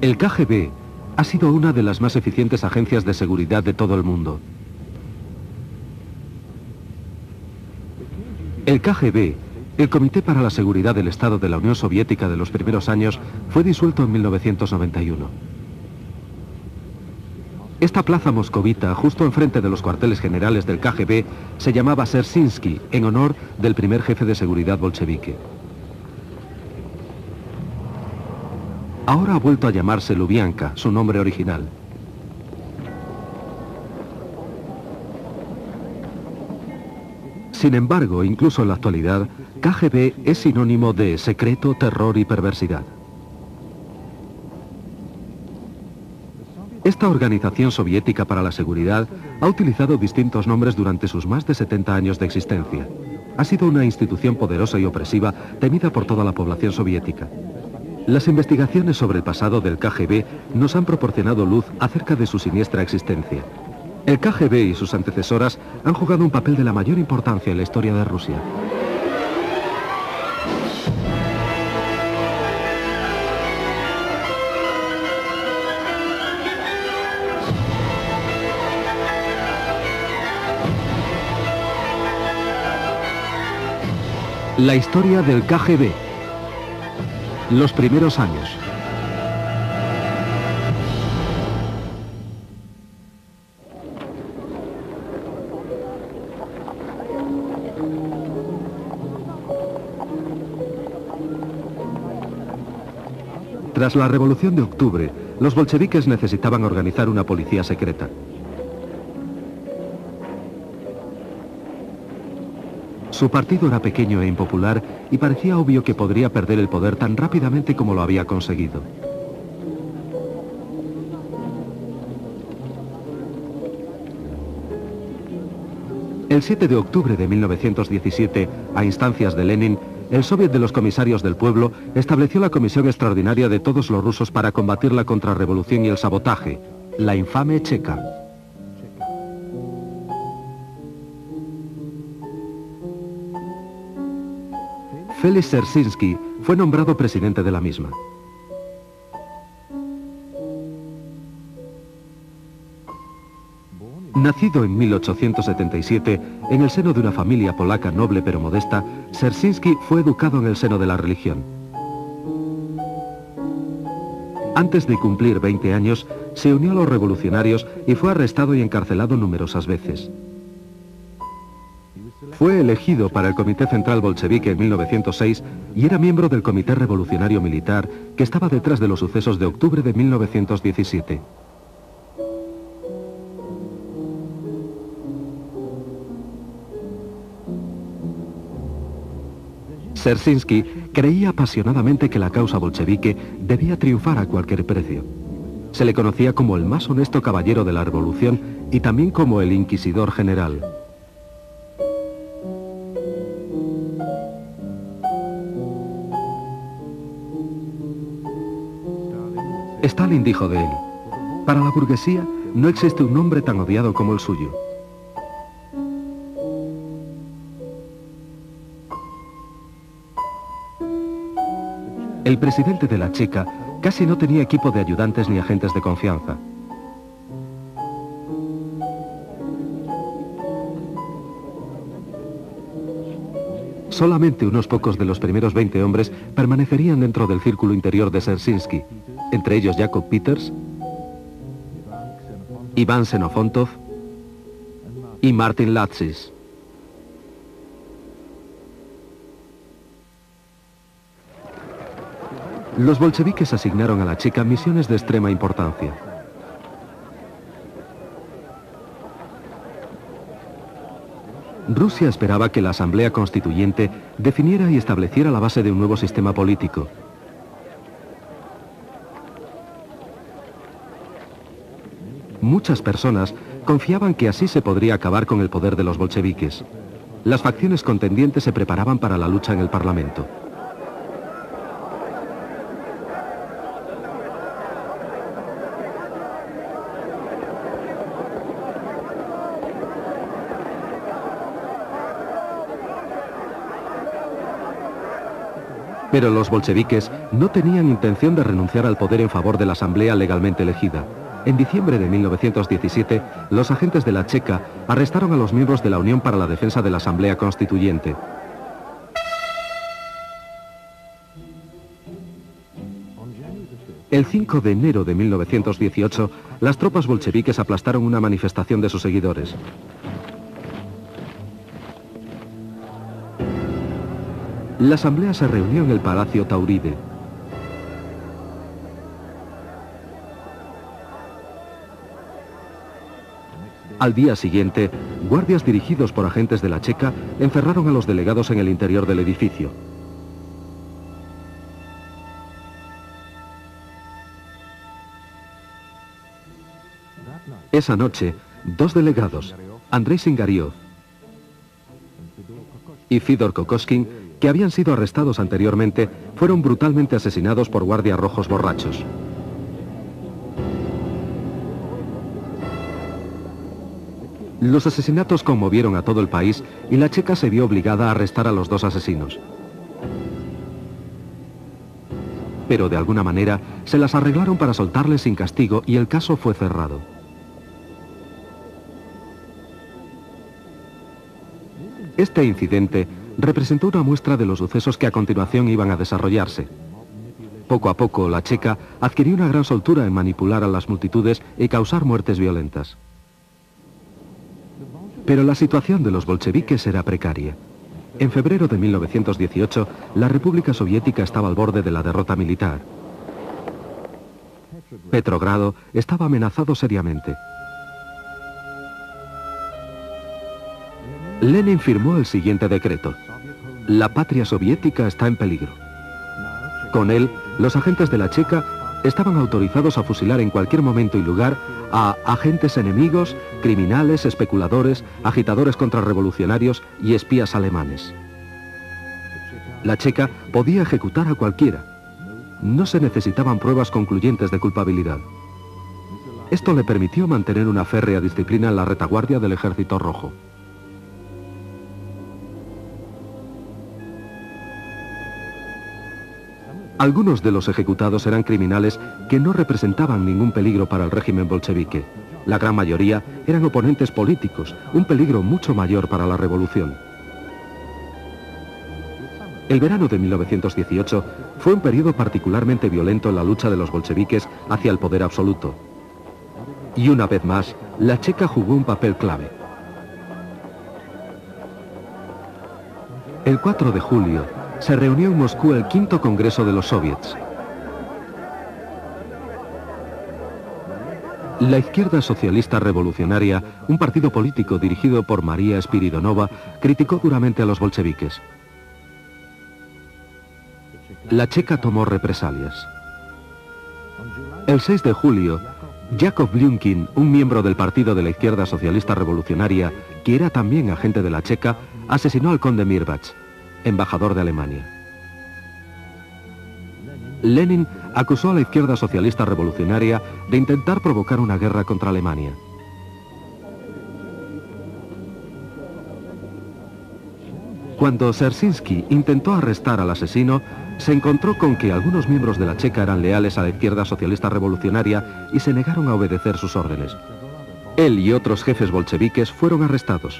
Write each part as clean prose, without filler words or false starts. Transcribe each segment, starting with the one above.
El KGB ha sido una de las más eficientes agencias de seguridad de todo el mundo. El KGB, el Comité para la Seguridad del Estado de la Unión Soviética de los primeros años, fue disuelto en 1991. Esta plaza moscovita, justo enfrente de los cuarteles generales del KGB, se llamaba Dzerzhinsky, en honor del primer jefe de seguridad bolchevique. Ahora ha vuelto a llamarse Lubianka, su nombre original. Sin embargo, incluso en la actualidad, KGB es sinónimo de secreto, terror y perversidad. Esta organización soviética para la seguridad ha utilizado distintos nombres durante sus más de 70 años de existencia. Ha sido una institución poderosa y opresiva, temida por toda la población soviética. Las investigaciones sobre el pasado del KGB nos han proporcionado luz acerca de su siniestra existencia. El KGB y sus antecesoras han jugado un papel de la mayor importancia en la historia de Rusia. La historia del KGB. Los primeros años. Tras la Revolución de Octubre, los bolcheviques necesitaban organizar una policía secreta. Su partido era pequeño e impopular y parecía obvio que podría perder el poder tan rápidamente como lo había conseguido. El 7 de octubre de 1917, a instancias de Lenin, el Soviet de los Comisarios del Pueblo estableció la Comisión Extraordinaria de todos los rusos para combatir la contrarrevolución y el sabotaje, la infame Checa. Félix Dzerzhinsky fue nombrado presidente de la misma. Nacido en 1877, en el seno de una familia polaca noble pero modesta, Dzerzhinsky fue educado en el seno de la religión. Antes de cumplir 20 años, se unió a los revolucionarios y fue arrestado y encarcelado numerosas veces. Fue elegido para el Comité Central Bolchevique en 1906 y era miembro del Comité Revolucionario Militar que estaba detrás de los sucesos de octubre de 1917. Dzerzhinsky creía apasionadamente que la causa bolchevique debía triunfar a cualquier precio. Se le conocía como el más honesto caballero de la revolución y también como el inquisidor general. Stalin dijo de él: para la burguesía no existe un hombre tan odiado como el suyo. El presidente de la Checa casi no tenía equipo de ayudantes ni agentes de confianza. Solamente unos pocos de los primeros 20 hombres permanecerían dentro del círculo interior de Dzerzhinsky, entre ellos Jacob Peters, Iván Xenofontov y Martin Latsis. Los bolcheviques asignaron a la Checa misiones de extrema importancia. Rusia esperaba que la Asamblea Constituyente definiera y estableciera la base de un nuevo sistema político. Muchas personas confiaban que así se podría acabar con el poder de los bolcheviques. Las facciones contendientes se preparaban para la lucha en el Parlamento. Pero los bolcheviques no tenían intención de renunciar al poder en favor de la asamblea legalmente elegida. En diciembre de 1917, los agentes de la Checa arrestaron a los miembros de la Unión para la Defensa de la Asamblea Constituyente. El 5 de enero de 1918, las tropas bolcheviques aplastaron una manifestación de sus seguidores. La asamblea se reunió en el Palacio Tauride. Al día siguiente, guardias dirigidos por agentes de la Checa encerraron a los delegados en el interior del edificio. Esa noche, dos delegados, Andrei Singariov y Fidor Kokoskin, que habían sido arrestados anteriormente, fueron brutalmente asesinados por guardias rojos borrachos. Los asesinatos conmovieron a todo el país y la Checa se vio obligada a arrestar a los dos asesinos. Pero de alguna manera se las arreglaron para soltarles sin castigo y el caso fue cerrado. Este incidente representó una muestra de los sucesos que a continuación iban a desarrollarse. Poco a poco, la Checa adquirió una gran soltura en manipular a las multitudes y causar muertes violentas. Pero la situación de los bolcheviques era precaria. En febrero de 1918, la República Soviética estaba al borde de la derrota militar. Petrogrado estaba amenazado seriamente. Lenin firmó el siguiente decreto: la patria soviética está en peligro. Con él, los agentes de la Checa estaban autorizados a fusilar en cualquier momento y lugar a agentes enemigos, criminales, especuladores, agitadores contrarrevolucionarios y espías alemanes. La Checa podía ejecutar a cualquiera. No se necesitaban pruebas concluyentes de culpabilidad. Esto le permitió mantener una férrea disciplina en la retaguardia del Ejército Rojo. Algunos de los ejecutados eran criminales que no representaban ningún peligro para el régimen bolchevique. La gran mayoría eran oponentes políticos, un peligro mucho mayor para la revolución. El verano de 1918 fue un periodo particularmente violento en la lucha de los bolcheviques hacia el poder absoluto. Y una vez más, la Checa jugó un papel clave. El 4 de julio, se reunió en Moscú el quinto Congreso de los Soviets. La Izquierda Socialista Revolucionaria, un partido político dirigido por María Spiridonova, criticó duramente a los bolcheviques. La Checa tomó represalias. El 6 de julio, Yakov Blyunkin, un miembro del partido de la Izquierda Socialista Revolucionaria, que era también agente de la Checa, asesinó al conde Mirbach, embajador de Alemania. Lenin acusó a la Izquierda Socialista Revolucionaria de intentar provocar una guerra contra Alemania. Cuando Dzerzhinsky intentó arrestar al asesino, se encontró con que algunos miembros de la Checa eran leales a la Izquierda Socialista Revolucionaria y se negaron a obedecer sus órdenes. Él y otros jefes bolcheviques fueron arrestados.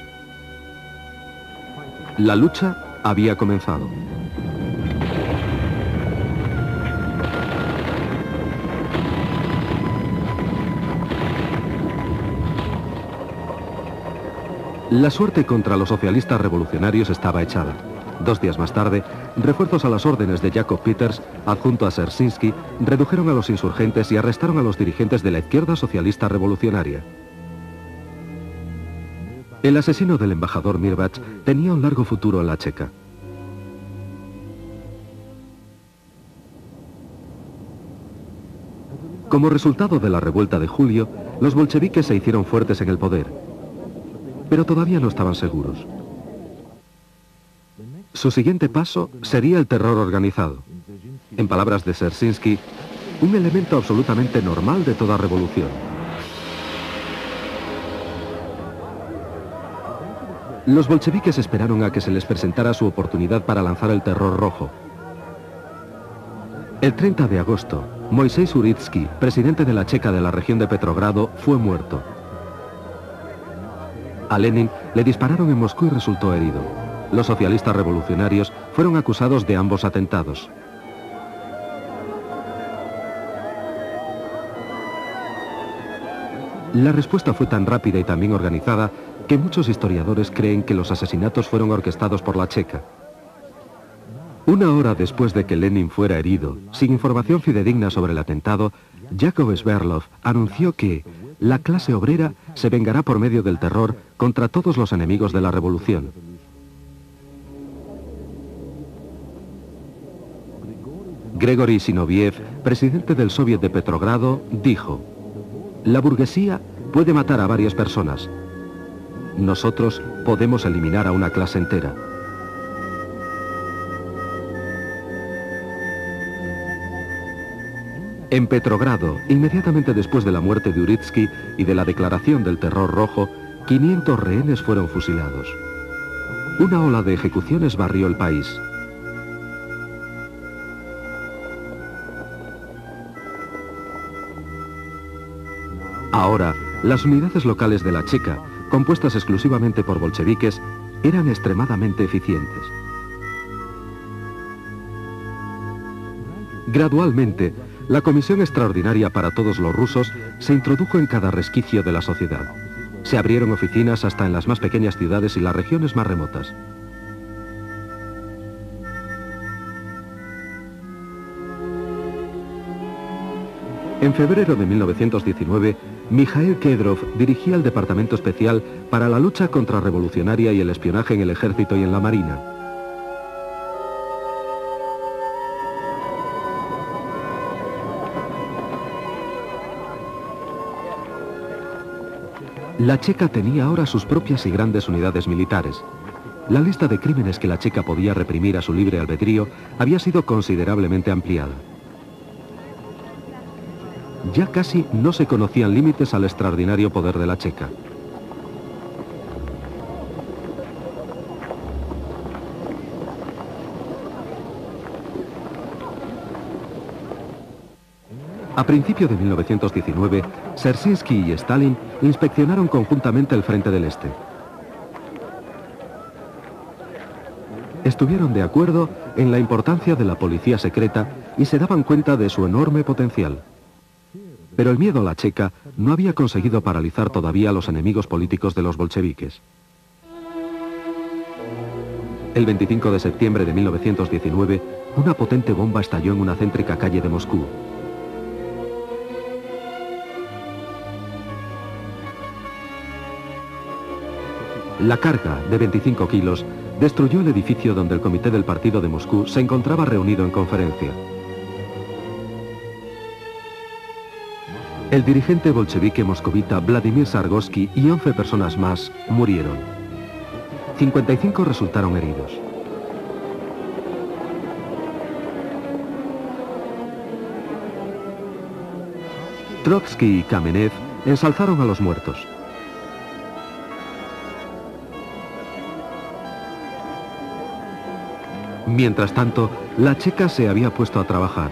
La lucha había comenzado. La suerte contra los socialistas revolucionarios estaba echada. 2 días más tarde, refuerzos a las órdenes de Jacob Peters, adjunto a Dzerzhinsky, redujeron a los insurgentes y arrestaron a los dirigentes de la Izquierda Socialista Revolucionaria. El asesino del embajador Mirbach tenía un largo futuro en la Checa. Como resultado de la revuelta de julio, los bolcheviques se hicieron fuertes en el poder, pero todavía no estaban seguros. Su siguiente paso sería el terror organizado. En palabras de Dzerzhinsky, un elemento absolutamente normal de toda revolución. Los bolcheviques esperaron a que se les presentara su oportunidad para lanzar el terror rojo. El 30 de agosto, Moisés Uritsky, presidente de la Checa de la región de Petrogrado, fue muerto. A Lenin le dispararon en Moscú y resultó herido. Los socialistas revolucionarios fueron acusados de ambos atentados. La respuesta fue tan rápida y tan bien organizada que muchos historiadores creen que los asesinatos fueron orquestados por la Checa. Una hora después de que Lenin fuera herido, sin información fidedigna sobre el atentado, Yakov Sverdlov anunció que la clase obrera se vengará por medio del terror contra todos los enemigos de la revolución. Gregory Zinoviev, presidente del Soviet de Petrogrado, dijo: la burguesía puede matar a varias personas. Nosotros podemos eliminar a una clase entera. En Petrogrado, inmediatamente después de la muerte de Uritsky y de la declaración del terror rojo, 500 rehenes fueron fusilados. Una ola de ejecuciones barrió el país. Ahora, las unidades locales de la Checa, compuestas exclusivamente por bolcheviques, eran extremadamente eficientes. Gradualmente, la Comisión Extraordinaria para todos los rusos se introdujo en cada resquicio de la sociedad. Se abrieron oficinas hasta en las más pequeñas ciudades y las regiones más remotas. En febrero de 1919, Mikhail Kedrov dirigía el Departamento Especial para la lucha contrarrevolucionaria y el espionaje en el ejército y en la marina. La Checa tenía ahora sus propias y grandes unidades militares. La lista de crímenes que la Checa podía reprimir a su libre albedrío había sido considerablemente ampliada. Ya casi no se conocían límites al extraordinario poder de la Checa. A principios de 1919, Dzerzhinsky y Stalin inspeccionaron conjuntamente el frente del Este. Estuvieron de acuerdo en la importancia de la policía secreta y se daban cuenta de su enorme potencial. Pero el miedo a la Checa no había conseguido paralizar todavía a los enemigos políticos de los bolcheviques. El 25 de septiembre de 1919, una potente bomba estalló en una céntrica calle de Moscú. La carga, de 25 kilos, destruyó el edificio donde el comité del partido de Moscú se encontraba reunido en conferencia. El dirigente bolchevique moscovita Vladimir Zargoski y 11 personas más murieron. 55 resultaron heridos. Trotsky y Kamenev ensalzaron a los muertos. Mientras tanto, la Checa se había puesto a trabajar.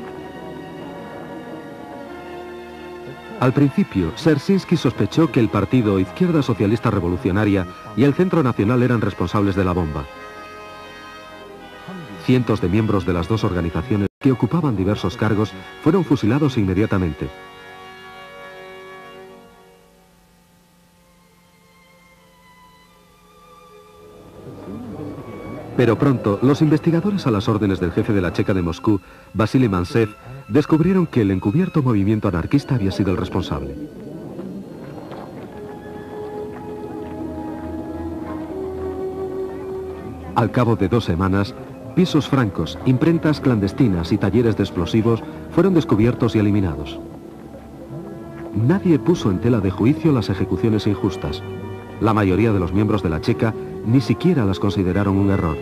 Al principio, Dzerzhinsky sospechó que el partido Izquierda Socialista Revolucionaria y el Centro Nacional eran responsables de la bomba. Cientos de miembros de las dos organizaciones que ocupaban diversos cargos fueron fusilados inmediatamente. Pero pronto, los investigadores a las órdenes del jefe de la Checa de Moscú, Vasily Mantsev, descubrieron que el encubierto movimiento anarquista había sido el responsable. Al cabo de 2 semanas, pisos francos, imprentas clandestinas y talleres de explosivos fueron descubiertos y eliminados. Nadie puso en tela de juicio las ejecuciones injustas. La mayoría de los miembros de la Checa ni siquiera las consideraron un error.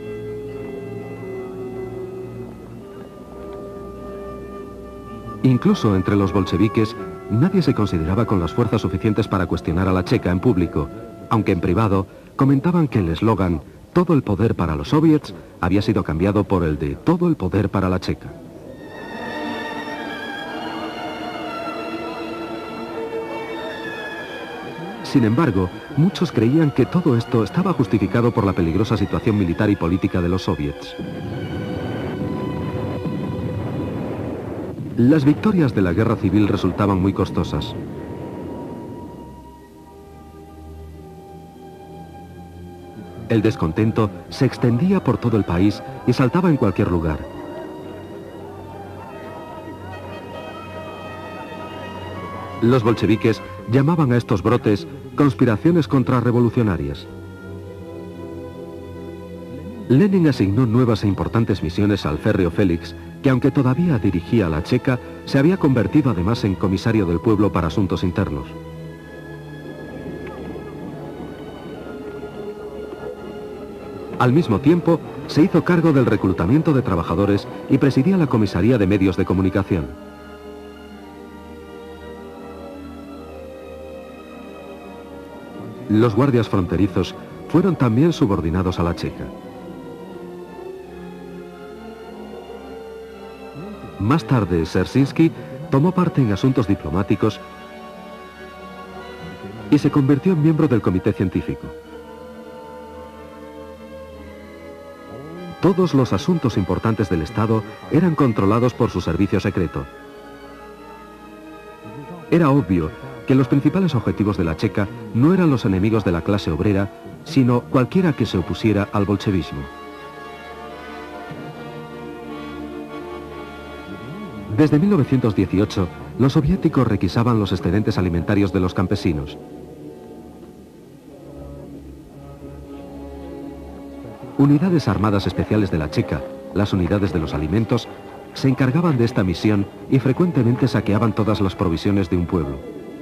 Incluso entre los bolcheviques, nadie se consideraba con las fuerzas suficientes para cuestionar a la Checa en público, aunque en privado comentaban que el eslogan «Todo el poder para los soviets» había sido cambiado por el de «Todo el poder para la Checa». Sin embargo, muchos creían que todo esto estaba justificado por la peligrosa situación militar y política de los soviets. Las victorias de la guerra civil resultaban muy costosas. El descontento se extendía por todo el país y saltaba en cualquier lugar. Los bolcheviques llamaban a estos brotes conspiraciones contrarrevolucionarias. Lenin asignó nuevas e importantes misiones al férreo Félix, que aunque todavía dirigía la Checa, se había convertido además en comisario del pueblo para asuntos internos. Al mismo tiempo, se hizo cargo del reclutamiento de trabajadores y presidía la comisaría de medios de comunicación. Los guardias fronterizos fueron también subordinados a la Checa. Más tarde, Dzerzhinsky tomó parte en asuntos diplomáticos y se convirtió en miembro del comité científico. Todos los asuntos importantes del Estado eran controlados por su servicio secreto. Era obvio que los principales objetivos de la Checa no eran los enemigos de la clase obrera, sino cualquiera que se opusiera al bolchevismo. Desde 1918, los soviéticos requisaban los excedentes alimentarios de los campesinos. Unidades armadas especiales de la Checa, las unidades de los alimentos, se encargaban de esta misión y frecuentemente saqueaban todas las provisiones de un pueblo.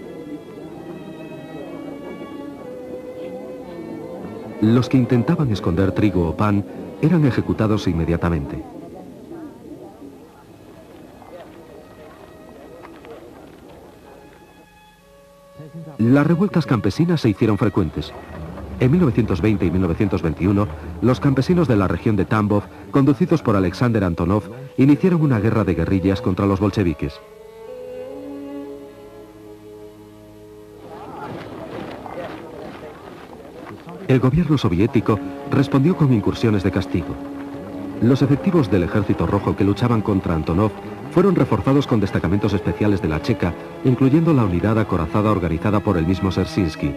Los que intentaban esconder trigo o pan eran ejecutados inmediatamente. Las revueltas campesinas se hicieron frecuentes. En 1920 y 1921, los campesinos de la región de Tambov, conducidos por Alexander Antonov, iniciaron una guerra de guerrillas contra los bolcheviques. El gobierno soviético respondió con incursiones de castigo. Los efectivos del Ejército Rojo que luchaban contra Antonov fueron reforzados con destacamentos especiales de la Checa, incluyendo la unidad acorazada organizada por el mismo Dzerzhinsky.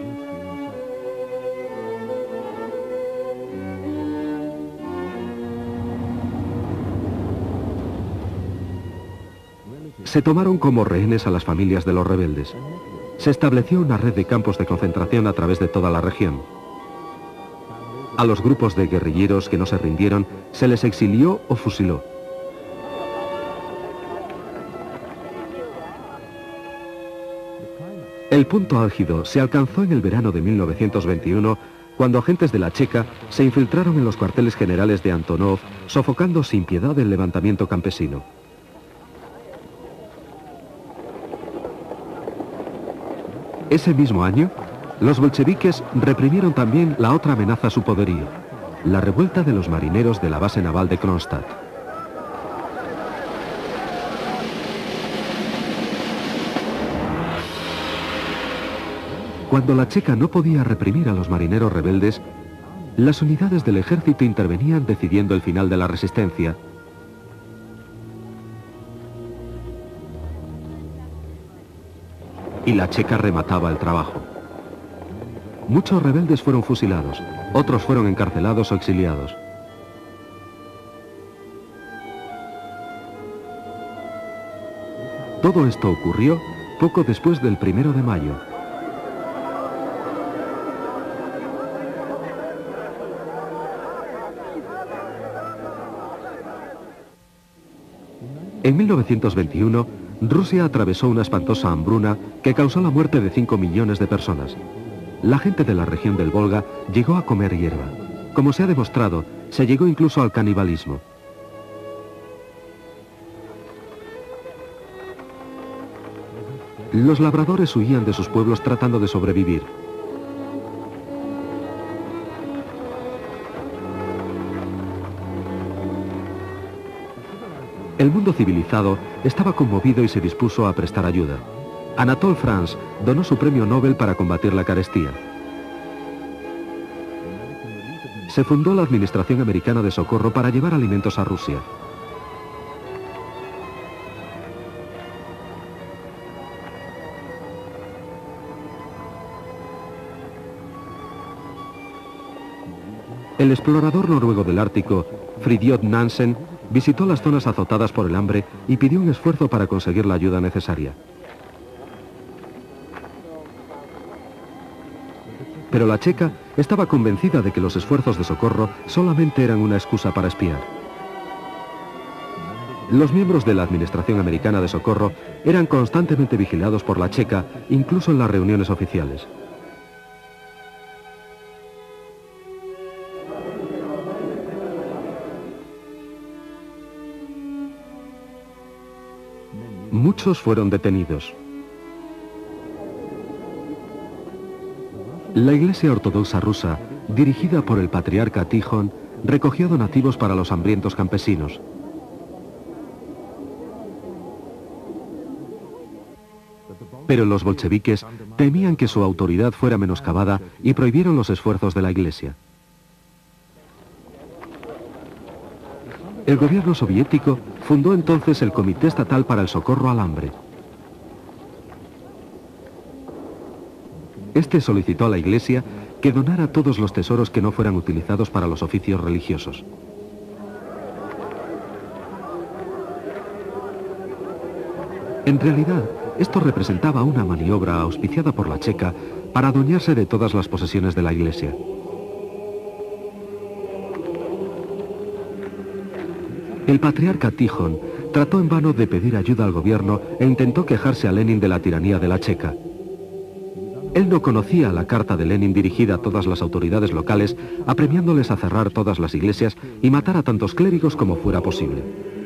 Se tomaron como rehenes a las familias de los rebeldes. Se estableció una red de campos de concentración a través de toda la región. A los grupos de guerrilleros que no se rindieron se les exilió o fusiló. El punto álgido se alcanzó en el verano de 1921, cuando agentes de la Checa se infiltraron en los cuarteles generales de Antonov, sofocando sin piedad el levantamiento campesino. Ese mismo año, los bolcheviques reprimieron también la otra amenaza a su poderío, la revuelta de los marineros de la base naval de Kronstadt. Cuando la Checa no podía reprimir a los marineros rebeldes, las unidades del ejército intervenían decidiendo el final de la resistencia. Y la Checa remataba el trabajo. Muchos rebeldes fueron fusilados, otros fueron encarcelados o exiliados. Todo esto ocurrió poco después del 1 de mayo. En 1921, Rusia atravesó una espantosa hambruna que causó la muerte de 5 millones de personas. La gente de la región del Volga llegó a comer hierba. Como se ha demostrado, se llegó incluso al canibalismo. Los labradores huían de sus pueblos tratando de sobrevivir. El mundo civilizado estaba conmovido y se dispuso a prestar ayuda. Anatole France donó su premio Nobel para combatir la carestía. Se fundó la Administración Americana de Socorro para llevar alimentos a Rusia. El explorador noruego del Ártico, Fridtjof Nansen, visitó las zonas azotadas por el hambre y pidió un esfuerzo para conseguir la ayuda necesaria. Pero la checa estaba convencida de que los esfuerzos de socorro solamente eran una excusa para espiar. Los miembros de la Administración Americana de Socorro eran constantemente vigilados por la checa, incluso en las reuniones oficiales. Muchos fueron detenidos. La Iglesia Ortodoxa rusa, dirigida por el patriarca Tijón, recogió donativos para los hambrientos campesinos. Pero los bolcheviques temían que su autoridad fuera menoscabada y prohibieron los esfuerzos de la Iglesia. El gobierno soviético fundó entonces el Comité Estatal para el Socorro al Hambre. Este solicitó a la Iglesia que donara todos los tesoros que no fueran utilizados para los oficios religiosos. En realidad, esto representaba una maniobra auspiciada por la checa para adueñarse de todas las posesiones de la Iglesia. El patriarca Tijón trató en vano de pedir ayuda al gobierno e intentó quejarse a Lenin de la tiranía de la checa. Él no conocía la carta de Lenin dirigida a todas las autoridades locales, apremiándoles a cerrar todas las iglesias y matar a tantos clérigos como fuera posible.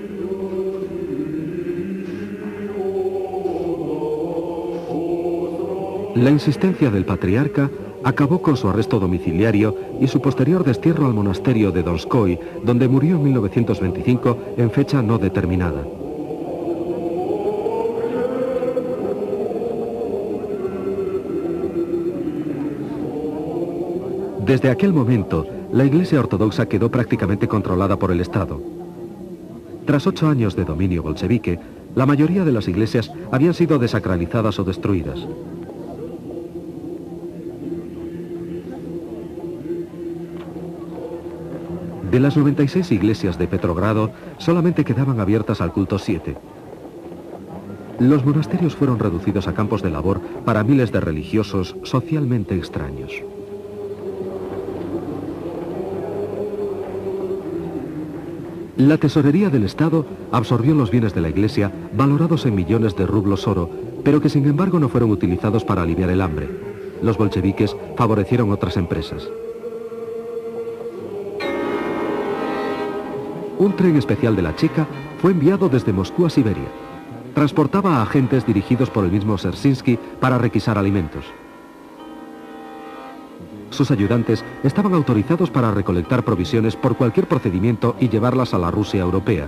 La insistencia del patriarca acabó con su arresto domiciliario y su posterior destierro al monasterio de Donskoy, donde murió en 1925 en fecha no determinada. Desde aquel momento, la Iglesia Ortodoxa quedó prácticamente controlada por el Estado. Tras 8 años de dominio bolchevique, la mayoría de las iglesias habían sido desacralizadas o destruidas. De las 96 iglesias de Petrogrado, solamente quedaban abiertas al culto 7. Los monasterios fueron reducidos a campos de labor para miles de religiosos socialmente extraños. La tesorería del Estado absorbió los bienes de la Iglesia, valorados en millones de rublos oro, pero que sin embargo no fueron utilizados para aliviar el hambre. Los bolcheviques favorecieron otras empresas. Un tren especial de la Checa fue enviado desde Moscú a Siberia. Transportaba a agentes dirigidos por el mismo Dzerzhinsky para requisar alimentos. Sus ayudantes estaban autorizados para recolectar provisiones por cualquier procedimiento y llevarlas a la Rusia europea.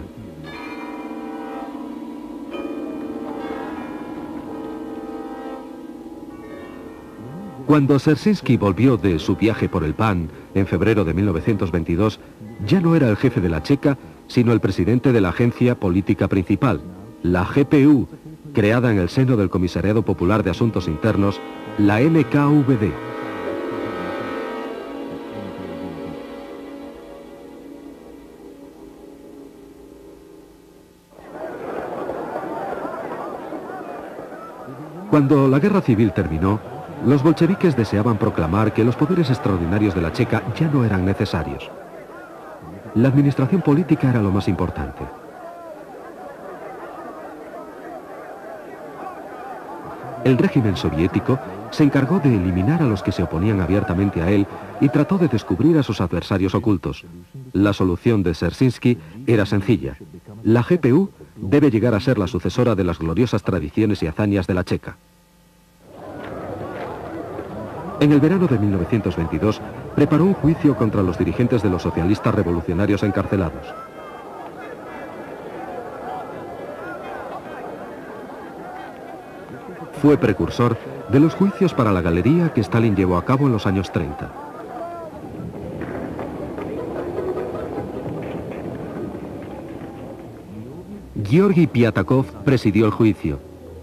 Cuando Dzerzhinsky volvió de su viaje por el pan en febrero de 1922, ya no era el jefe de la Checa, sino el presidente de la agencia política principal, la GPU, creada en el seno del Comisariado Popular de Asuntos Internos, la NKVD. Cuando la guerra civil terminó, los bolcheviques deseaban proclamar que los poderes extraordinarios de la Checa ya no eran necesarios. La administración política era lo más importante. El régimen soviético se encargó de eliminar a los que se oponían abiertamente a él y trató de descubrir a sus adversarios ocultos. La solución de Dzerzhinsky era sencilla. La GPU debe llegar a ser la sucesora de las gloriosas tradiciones y hazañas de la Checa. En el verano de 1922, preparó un juicio contra los dirigentes de los socialistas revolucionarios encarcelados. fue precursor de los juicios para la galería que Stalin llevó a cabo en los años 30. Georgi Piatakov presidió el juicio.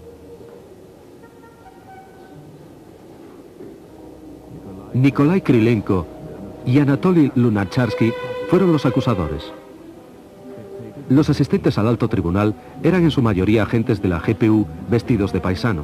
Nikolai Krylenko y Anatoly Lunacharsky fueron los acusadores. Los asistentes al alto tribunal eran en su mayoría agentes de la GPU vestidos de paisano.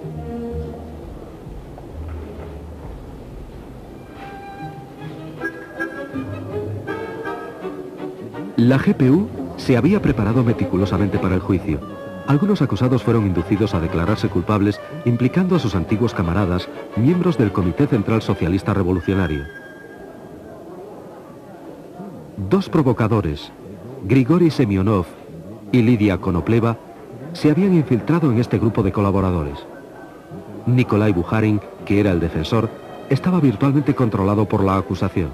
La GPU se había preparado meticulosamente para el juicio. Algunos acusados fueron inducidos a declararse culpables, implicando a sus antiguos camaradas, miembros del Comité Central Socialista Revolucionario. Dos provocadores, Grigori Semyonov y Lidia Konopleva, se habían infiltrado en este grupo de colaboradores. Nikolai Bukharin, que era el defensor, estaba virtualmente controlado por la acusación.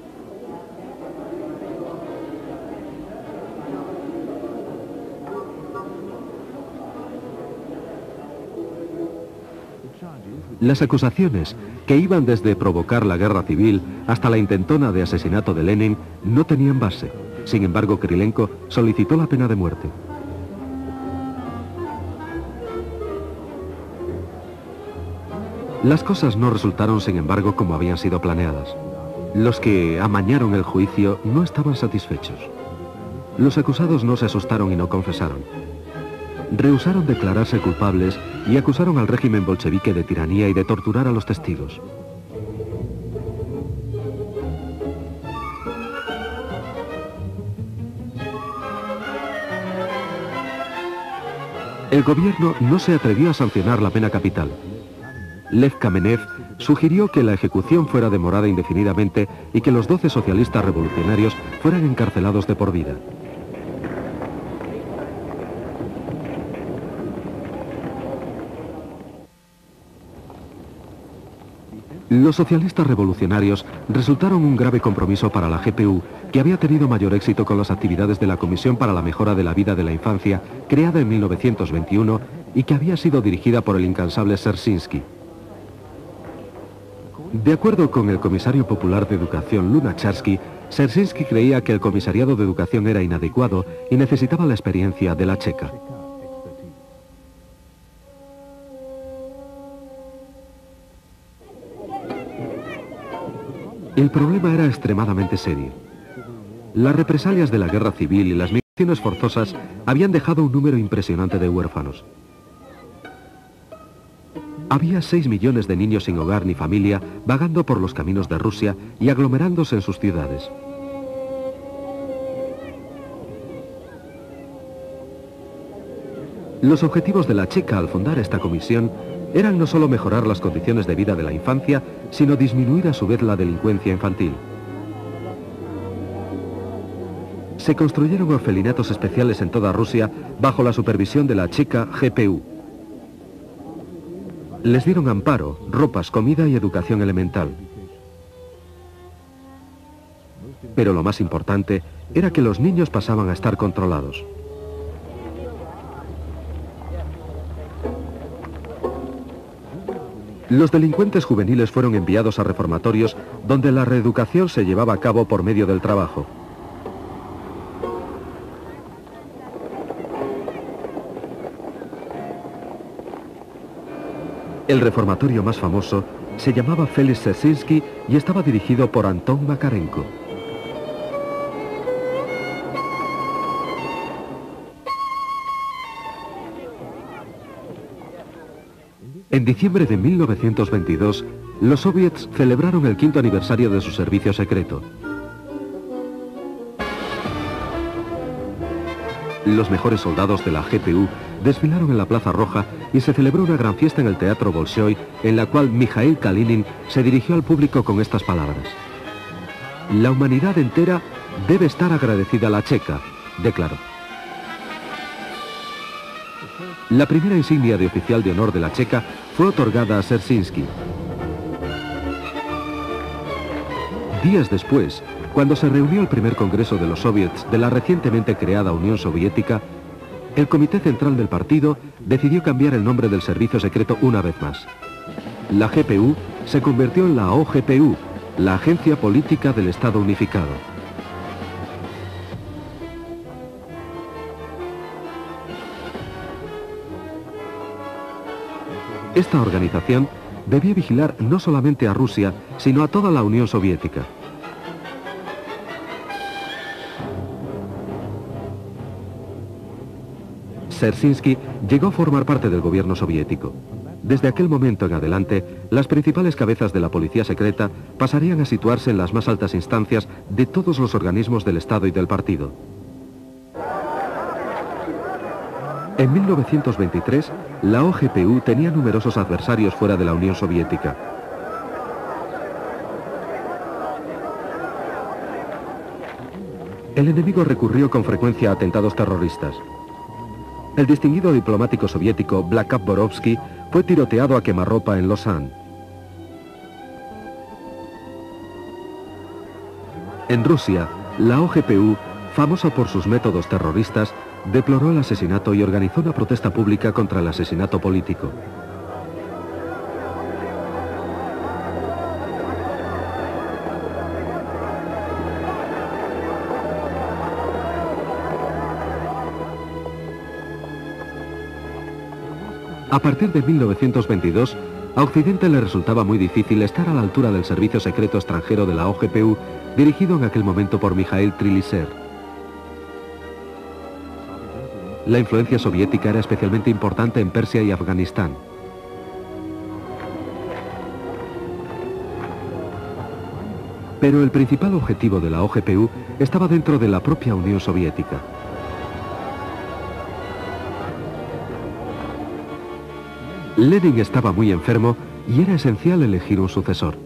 Las acusaciones, que iban desde provocar la guerra civil hasta la intentona de asesinato de Lenin, no tenían base. Sin embargo, Krylenko solicitó la pena de muerte. Las cosas no resultaron, sin embargo, como habían sido planeadas. Los que amañaron el juicio no estaban satisfechos. Los acusados no se asustaron y no confesaron. Rehusaron declararse culpables y acusaron al régimen bolchevique de tiranía y de torturar a los testigos. El gobierno no se atrevió a sancionar la pena capital. Lev Kamenev sugirió que la ejecución fuera demorada indefinidamente y que los 12 socialistas revolucionarios fueran encarcelados de por vida. Los socialistas revolucionarios resultaron un grave compromiso para la GPU, que había tenido mayor éxito con las actividades de la Comisión para la Mejora de la Vida de la Infancia, creada en 1921 y que había sido dirigida por el incansable Dzerzhinsky. De acuerdo con el comisario popular de Educación Lunacharsky, Dzerzhinsky creía que el comisariado de educación era inadecuado y necesitaba la experiencia de la Checa. El problema era extremadamente serio. Las represalias de la guerra civil y las migraciones forzosas habían dejado un número impresionante de huérfanos. Había 6 millones de niños sin hogar ni familia vagando por los caminos de Rusia y aglomerándose en sus ciudades. Los objetivos de la Checa al fundar esta comisión eran no solo mejorar las condiciones de vida de la infancia, sino disminuir a su vez la delincuencia infantil. Se construyeron orfelinatos especiales en toda Rusia bajo la supervisión de la Checa GPU. Les dieron amparo, ropas, comida y educación elemental. Pero lo más importante era que los niños pasaban a estar controlados. Los delincuentes juveniles fueron enviados a reformatorios donde la reeducación se llevaba a cabo por medio del trabajo. El reformatorio más famoso se llamaba Félix Dzerzhinsky y estaba dirigido por Anton Makarenko. En diciembre de 1922, los soviets celebraron el 5º aniversario de su servicio secreto. Los mejores soldados de la GPU desfilaron en la Plaza Roja y se celebró una gran fiesta en el Teatro Bolshoi, en la cual Mikhail Kalinin se dirigió al público con estas palabras. La humanidad entera debe estar agradecida a la Checa, declaró. La primera insignia de oficial de honor de la Checa fue otorgada a Dzerzhinsky. Días después, cuando se reunió el primer congreso de los soviets de la recientemente creada Unión Soviética, el Comité Central del partido decidió cambiar el nombre del servicio secreto una vez más. La GPU se convirtió en la OGPU, la Agencia Política del Estado Unificado. Esta organización debía vigilar no solamente a Rusia, sino a toda la Unión Soviética. Dzerzhinsky llegó a formar parte del gobierno soviético. Desde aquel momento en adelante, las principales cabezas de la policía secreta pasarían a situarse en las más altas instancias de todos los organismos del Estado y del partido. En 1923, la OGPU tenía numerosos adversarios fuera de la Unión Soviética. El enemigo recurrió con frecuencia a atentados terroristas. El distinguido diplomático soviético Vlakov Borovsky fue tiroteado a quemarropa en Lausanne. En Rusia, la OGPU, famosa por sus métodos terroristas, deploró el asesinato y organizó una protesta pública contra el asesinato político. A partir de 1922, a Occidente le resultaba muy difícil estar a la altura del servicio secreto extranjero de la OGPU, dirigido en aquel momento por Mikhail Triliser. La influencia soviética era especialmente importante en Persia y Afganistán. Pero el principal objetivo de la OGPU estaba dentro de la propia Unión Soviética. Lenin estaba muy enfermo y era esencial elegir un sucesor.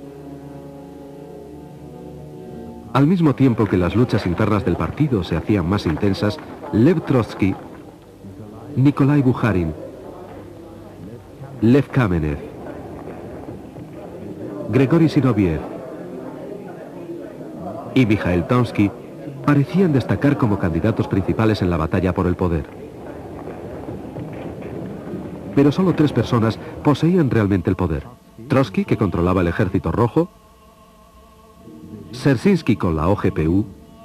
Al mismo tiempo que las luchas internas del partido se hacían más intensas, Lev Trotsky, Nikolai Bukharin, Lev Kamenev, Grigori Zinoviev y Mikhail Tonsky parecían destacar como candidatos principales en la batalla por el poder. Pero solo 3 personas poseían realmente el poder. Trotsky, que controlaba el Ejército Rojo, Dzerzhinsky con la OGPU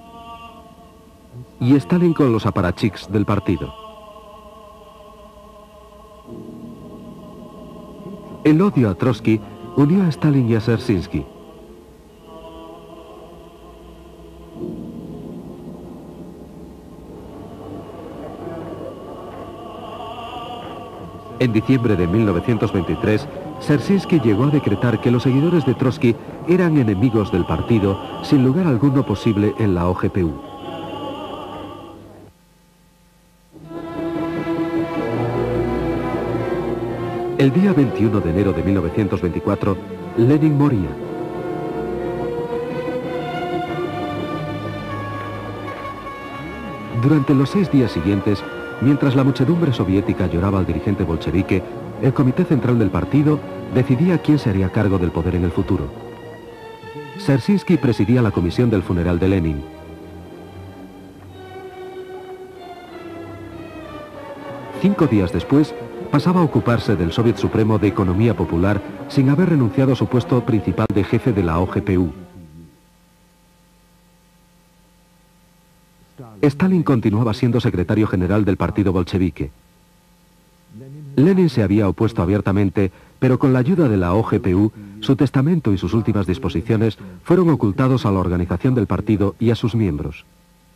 y Stalin con los aparachiks del partido. El odio a Trotsky unió a Stalin y a Dzerzhinsky. En diciembre de 1923, Dzerzhinsky llegó a decretar que los seguidores de Trotsky eran enemigos del partido, sin lugar alguno posible en la OGPU. El día 21 de enero de 1924, Lenin moría. Durante los 6 días siguientes, mientras la muchedumbre soviética lloraba al dirigente bolchevique, el Comité Central del partido decidía quién se haría cargo del poder en el futuro. Dzerzhinsky presidía la comisión del funeral de Lenin. Cinco días después, pasaba a ocuparse del Soviet Supremo de Economía Popular sin haber renunciado a su puesto principal de jefe de la OGPU. Stalin continuaba siendo secretario general del partido bolchevique. Lenin se había opuesto abiertamente, pero con la ayuda de la OGPU, su testamento y sus últimas disposiciones fueron ocultados a la organización del partido y a sus miembros.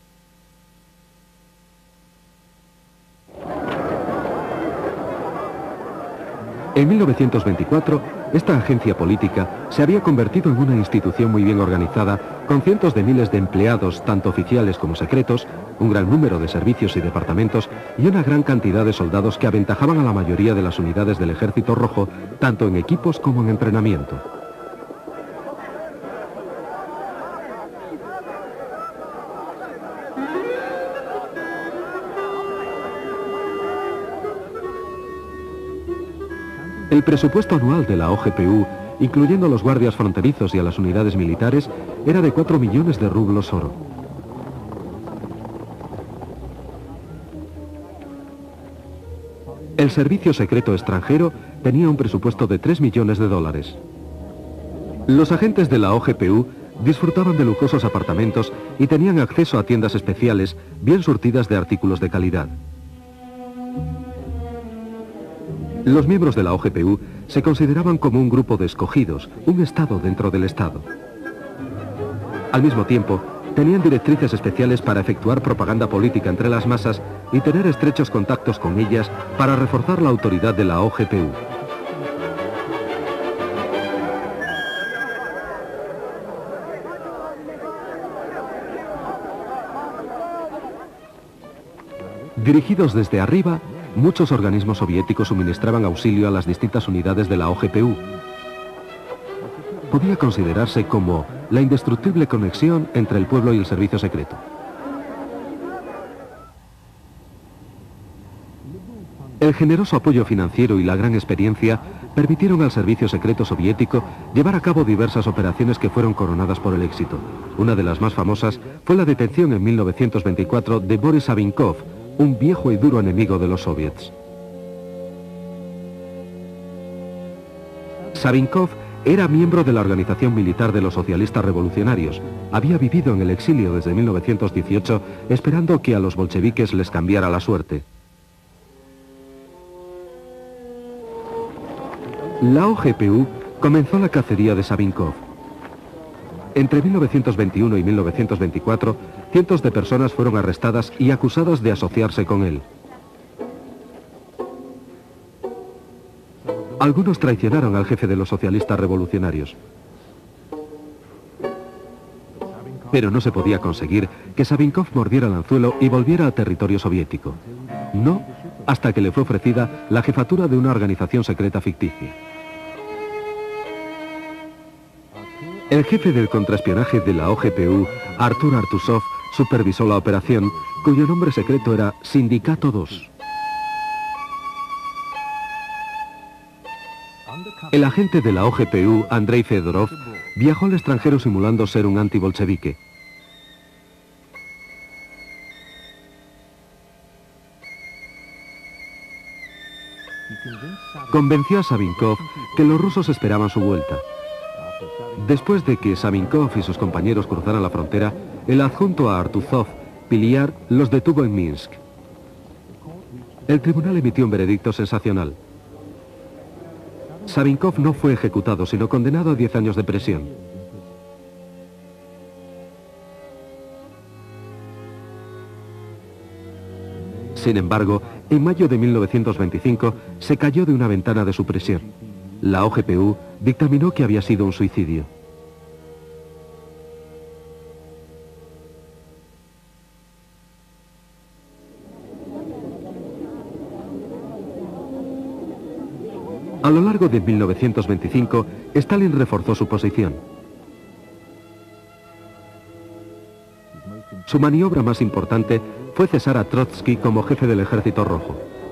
En 1924, esta agencia política se había convertido en una institución muy bien organizada, con cientos de miles de empleados, tanto oficiales como secretos, un gran número de servicios y departamentos y una gran cantidad de soldados que aventajaban a la mayoría de las unidades del Ejército Rojo, tanto en equipos como en entrenamiento. El presupuesto anual de la OGPU, incluyendo a los guardias fronterizos y a las unidades militares, era de 4 millones de rublos oro. el servicio secreto extranjero tenía un presupuesto de 3 millones de dólares. Los agentes de la OGPU disfrutaban de lujosos apartamentos y tenían acceso a tiendas especiales bien surtidas de artículos de calidad. Los miembros de la OGPU se consideraban como un grupo de escogidos, un Estado dentro del Estado. Al mismo tiempo, tenían directrices especiales para efectuar propaganda política entre las masas y tener estrechos contactos con ellas para reforzar la autoridad de la OGPU. Dirigidos desde arriba, muchos organismos soviéticos suministraban auxilio a las distintas unidades de la OGPU. Podía considerarse como la indestructible conexión entre el pueblo y el servicio secreto. El generoso apoyo financiero y la gran experiencia permitieron al servicio secreto soviético llevar a cabo diversas operaciones que fueron coronadas por el éxito. Una de las más famosas fue la detención en 1924 de Boris Savinkov, un viejo y duro enemigo de los soviets. Savinkov era miembro de la organización militar de los socialistas revolucionarios. Había vivido en el exilio desde 1918 esperando que a los bolcheviques les cambiara la suerte. La OGPU comenzó la cacería de Savinkov. Entre 1921 y 1924, cientos de personas fueron arrestadas y acusadas de asociarse con él. Algunos traicionaron al jefe de los socialistas revolucionarios. Pero no se podía conseguir que Savinkov mordiera el anzuelo y volviera a territorio soviético. No, hasta que le fue ofrecida la jefatura de una organización secreta ficticia. El jefe del contraespionaje de la OGPU, Artur Artusov, supervisó la operación, cuyo nombre secreto era Sindicato 2. El agente de la OGPU, Andrei Fedorov, viajó al extranjero simulando ser un antibolchevique. Convenció a Savinkov que los rusos esperaban su vuelta. Después de que Savinkov y sus compañeros cruzaran la frontera, el adjunto a Artuzov, Piliar, los detuvo en Minsk. El tribunal emitió un veredicto sensacional. Savinkov no fue ejecutado, sino condenado a 10 años de prisión. Sin embargo, en mayo de 1925 se cayó de una ventana de su prisión. La OGPU dictaminó que había sido un suicidio. A lo largo de 1925, Stalin reforzó su posición. Su maniobra más importante fue cesar a Trotsky como jefe del Ejército Rojo.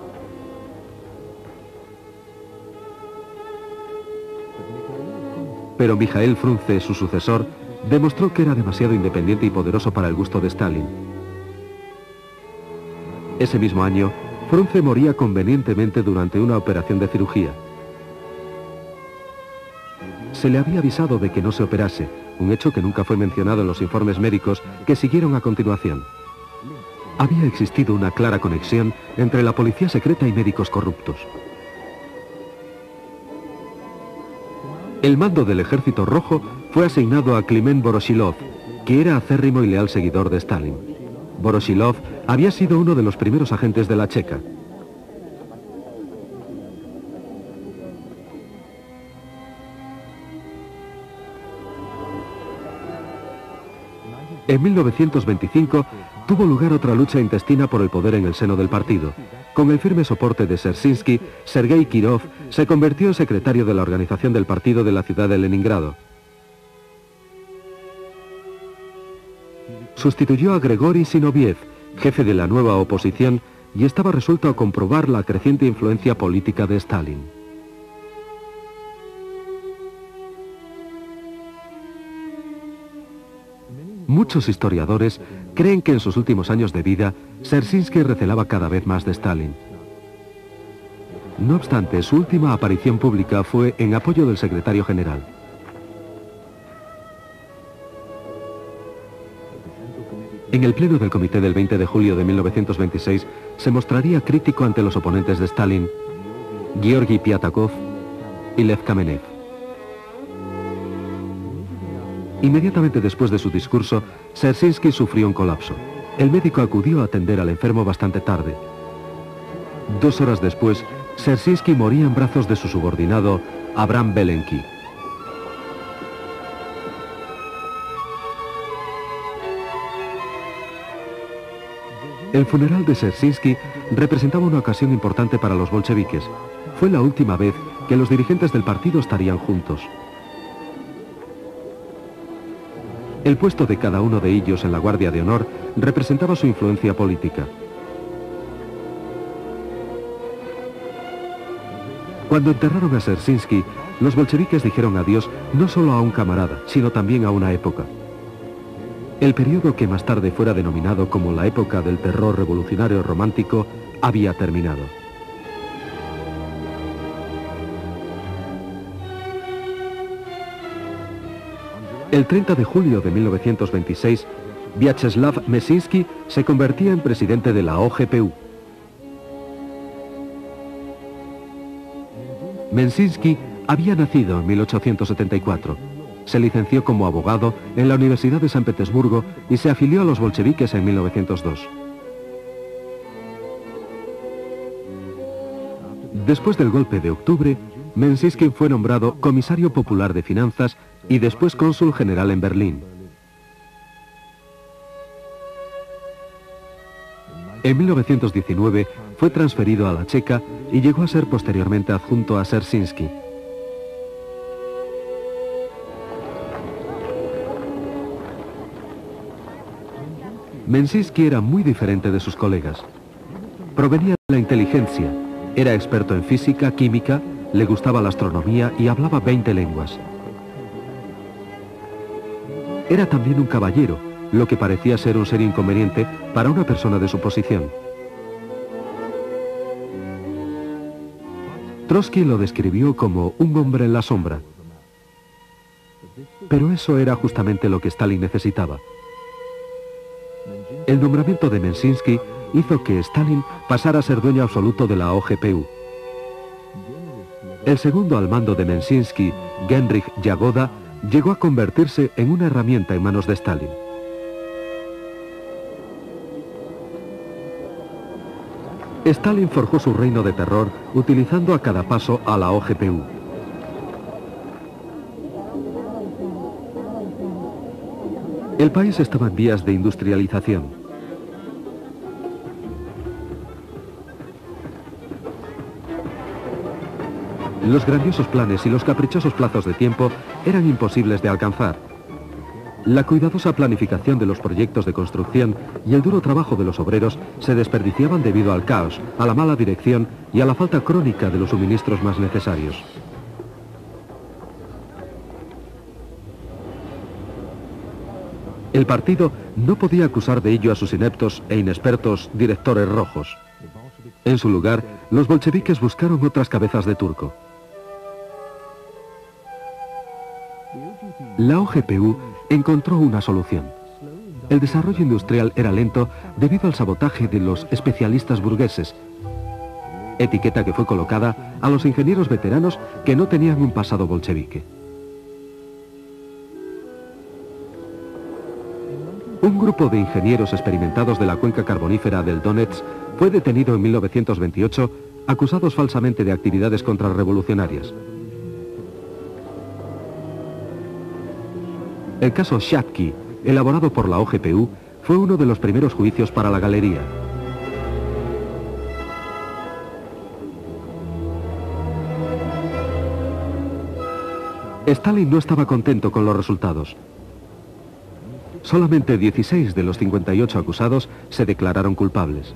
Pero Mijael Frunze, su sucesor, demostró que era demasiado independiente y poderoso para el gusto de Stalin. Ese mismo año, Frunze moría convenientemente durante una operación de cirugía. Se le había avisado de que no se operase, un hecho que nunca fue mencionado en los informes médicos que siguieron a continuación. Había existido una clara conexión entre la policía secreta y médicos corruptos. El mando del Ejército Rojo fue asignado a Kliment Voroshilov, que era acérrimo y leal seguidor de Stalin. Voroshilov había sido uno de los primeros agentes de la Checa. En 1925 tuvo lugar otra lucha intestina por el poder en el seno del partido. Con el firme soporte de Dzerzhinsky, Sergei Kirov se convirtió en secretario de la organización del partido de la ciudad de Leningrado. Sustituyó a Grigori Zinoviev, jefe de la nueva oposición, y estaba resuelto a comprobar la creciente influencia política de Stalin. Muchos historiadores creen que en sus últimos años de vida, Dzerzhinsky recelaba cada vez más de Stalin. No obstante, su última aparición pública fue en apoyo del secretario general. En el pleno del comité del 20 de julio de 1926 se mostraría crítico ante los oponentes de Stalin, Georgi Pyatakov y Lev Kamenev. Inmediatamente después de su discurso, Dzerzhinsky sufrió un colapso. El médico acudió a atender al enfermo bastante tarde. 2 horas después, Dzerzhinsky moría en brazos de su subordinado, Abram Belenki. El funeral de Dzerzhinsky representaba una ocasión importante para los bolcheviques. Fue la última vez que los dirigentes del partido estarían juntos. El puesto de cada uno de ellos en la Guardia de Honor representaba su influencia política. Cuando enterraron a Dzerzhinsky, los bolcheviques dijeron adiós no solo a un camarada, sino también a una época. El periodo que más tarde fuera denominado como la época del terror revolucionario romántico había terminado. El 30 de julio de 1926, Vyacheslav Meszynski se convertía en presidente de la OGPU. Meszynski había nacido en 1874. Se licenció como abogado en la Universidad de San Petersburgo y se afilió a los bolcheviques en 1902. Después del golpe de octubre, Meszynski fue nombrado comisario popular de finanzas y después cónsul general en Berlín. En 1919 fue transferido a la Checa y llegó a ser posteriormente adjunto a Dzerzhinsky. Meszynski era muy diferente de sus colegas. Provenía de la inteligencia, era experto en física, química, le gustaba la astronomía y hablaba 20 lenguas. Era también un caballero, lo que parecía ser un serio inconveniente para una persona de su posición. Trotsky lo describió como un hombre en la sombra. Pero eso era justamente lo que Stalin necesitaba. El nombramiento de Meszynski hizo que Stalin pasara a ser dueño absoluto de la OGPU. El segundo al mando de Meszynski, Genrikh Yagoda, llegó a convertirse en una herramienta en manos de Stalin. Stalin forjó su reino de terror utilizando a cada paso a la OGPU. El país estaba en vías de industrialización. Los grandiosos planes y los caprichosos plazos de tiempo eran imposibles de alcanzar. La cuidadosa planificación de los proyectos de construcción y el duro trabajo de los obreros se desperdiciaban debido al caos, a la mala dirección y a la falta crónica de los suministros más necesarios. El partido no podía acusar de ello a sus ineptos e inexpertos directores rojos. En su lugar, los bolcheviques buscaron otras cabezas de turco. La OGPU encontró una solución. El desarrollo industrial era lento debido al sabotaje de los especialistas burgueses, etiqueta que fue colocada a los ingenieros veteranos que no tenían un pasado bolchevique. Un grupo de ingenieros experimentados de la cuenca carbonífera del Donetsk fue detenido en 1928, acusados falsamente de actividades contrarrevolucionarias. El caso Shatki, elaborado por la OGPU, fue uno de los primeros juicios para la galería. Stalin no estaba contento con los resultados. Solamente 16 de los 58 acusados se declararon culpables.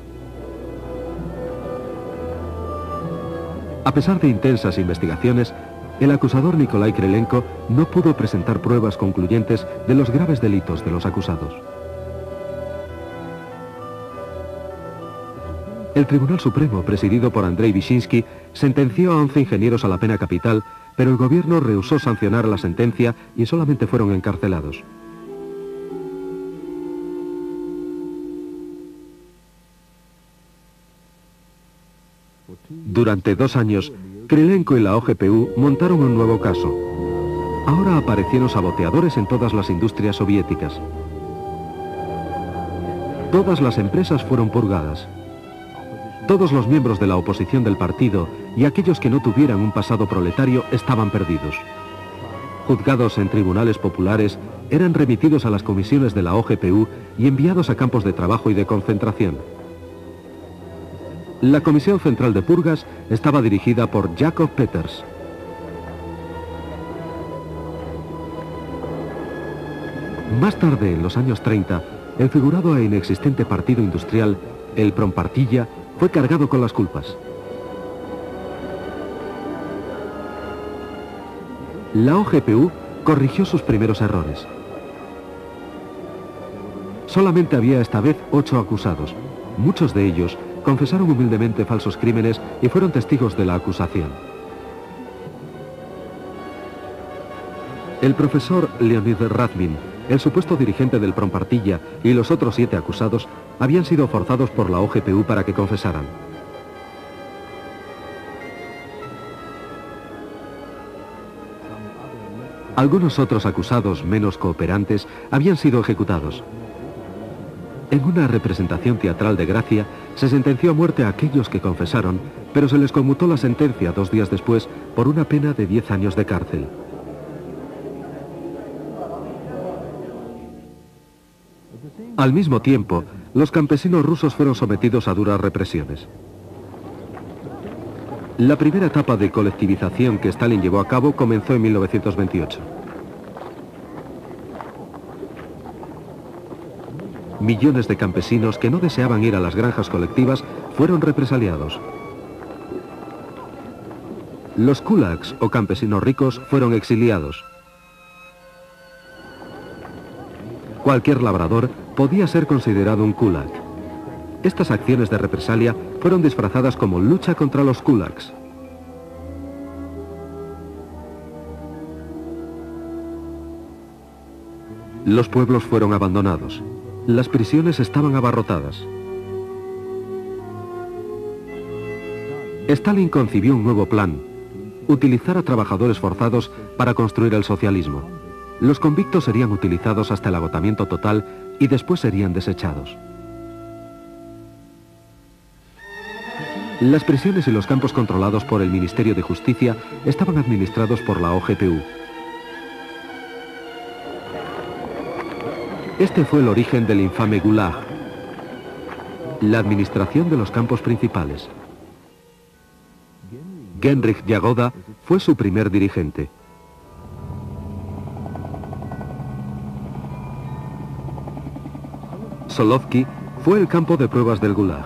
A pesar de intensas investigaciones, el acusador Nikolai Krylenko no pudo presentar pruebas concluyentes de los graves delitos de los acusados. El Tribunal Supremo, presidido por Andrei Vyshinsky, sentenció a 11 ingenieros a la pena capital, pero el gobierno rehusó sancionar la sentencia y solamente fueron encarcelados. Durante 2 años, Krylenko y la OGPU montaron un nuevo caso. Ahora aparecieron saboteadores en todas las industrias soviéticas. Todas las empresas fueron purgadas. Todos los miembros de la oposición del partido y aquellos que no tuvieran un pasado proletario estaban perdidos. Juzgados en tribunales populares, eran remitidos a las comisiones de la OGPU y enviados a campos de trabajo y de concentración. La Comisión Central de Purgas estaba dirigida por Jakob Peters. Más tarde, en los años 30, el figurado e inexistente partido industrial, el Prompartilla, fue cargado con las culpas. La OGPU corrigió sus primeros errores. Solamente había esta vez 8 acusados. Muchos de ellos confesaron humildemente falsos crímenes y fueron testigos de la acusación. El profesor Leonid Radmin, el supuesto dirigente del Prompartilla, y los otros 7 acusados habían sido forzados por la OGPU para que confesaran. Algunos otros acusados menos cooperantes habían sido ejecutados. En una representación teatral de Gracia, se sentenció a muerte a aquellos que confesaron, pero se les conmutó la sentencia 2 días después por una pena de 10 años de cárcel. Al mismo tiempo, los campesinos rusos fueron sometidos a duras represiones. La primera etapa de colectivización que Stalin llevó a cabo comenzó en 1928. Millones de campesinos que no deseaban ir a las granjas colectivas fueron represaliados. Los kulaks, o campesinos ricos, fueron exiliados. Cualquier labrador podía ser considerado un kulak. Estas acciones de represalia fueron disfrazadas como lucha contra los kulaks. Los pueblos fueron abandonados. Las prisiones estaban abarrotadas. Stalin concibió un nuevo plan: utilizar a trabajadores forzados para construir el socialismo. Los convictos serían utilizados hasta el agotamiento total y después serían desechados. Las prisiones y los campos controlados por el Ministerio de Justicia estaban administrados por la OGPU. Este fue el origen del infame Gulag, la administración de los campos principales. Genrikh Yagoda fue su primer dirigente. Solovki fue el campo de pruebas del Gulag.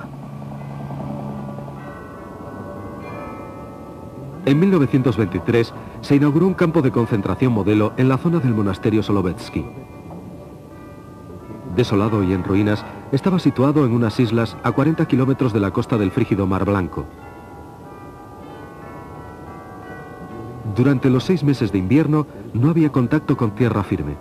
En 1923 se inauguró un campo de concentración modelo en la zona del monasterio Solovetsky. Desolado y en ruinas, estaba situado en unas islas a 40 kilómetros de la costa del frígido Mar Blanco. Durante los 6 meses de invierno no había contacto con tierra firme.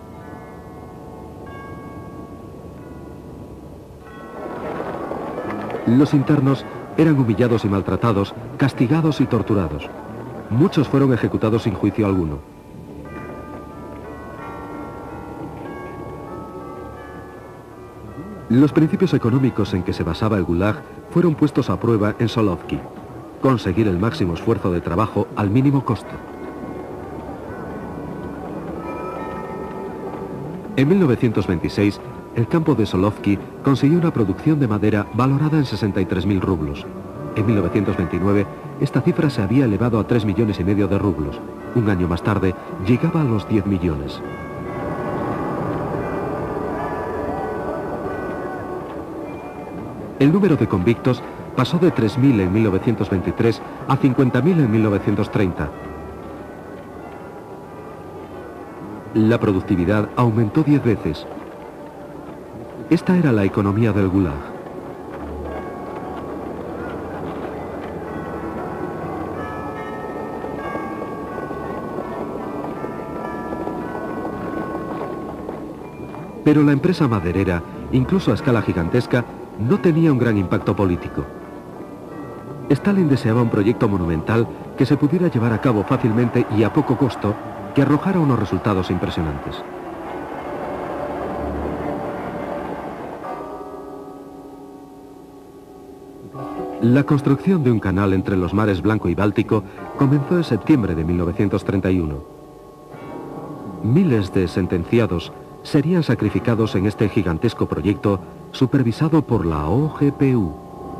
Los internos eran humillados y maltratados, castigados y torturados. Muchos fueron ejecutados sin juicio alguno. Los principios económicos en que se basaba el Gulag fueron puestos a prueba en Solovki: conseguir el máximo esfuerzo de trabajo al mínimo costo. En 1926, el campo de Solovki consiguió una producción de madera valorada en 63.000 rublos. En 1929, esta cifra se había elevado a 3,5 millones de rublos. Un año más tarde, llegaba a los 10 millones. El número de convictos pasó de 3.000 en 1923 a 50.000 en 1930. La productividad aumentó 10 veces. Esta era la economía del Gulag. Pero la empresa maderera, incluso a escala gigantesca, no tenía un gran impacto político. Stalin deseaba un proyecto monumental que se pudiera llevar a cabo fácilmente y a poco costo, que arrojara unos resultados impresionantes. La construcción de un canal entre los mares Blanco y Báltico comenzó en septiembre de 1931. Miles de sentenciados serían sacrificados en este gigantesco proyecto supervisado por la OGPU.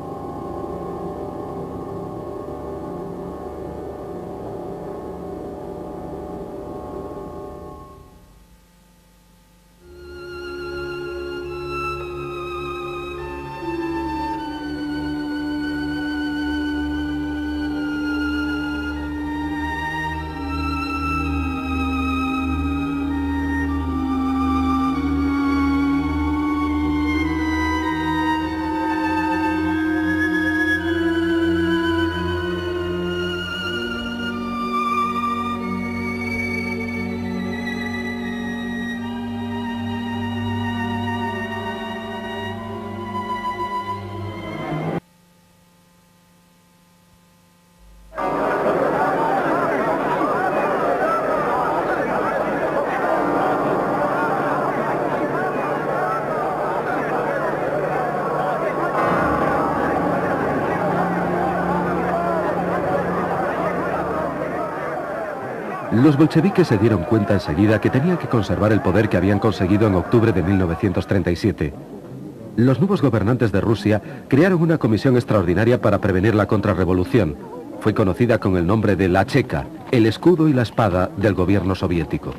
Los bolcheviques se dieron cuenta enseguida que tenían que conservar el poder que habían conseguido en octubre de 1937. Los nuevos gobernantes de Rusia crearon una comisión extraordinaria para prevenir la contrarrevolución. Fue conocida con el nombre de la Checa, el escudo y la espada del gobierno soviético.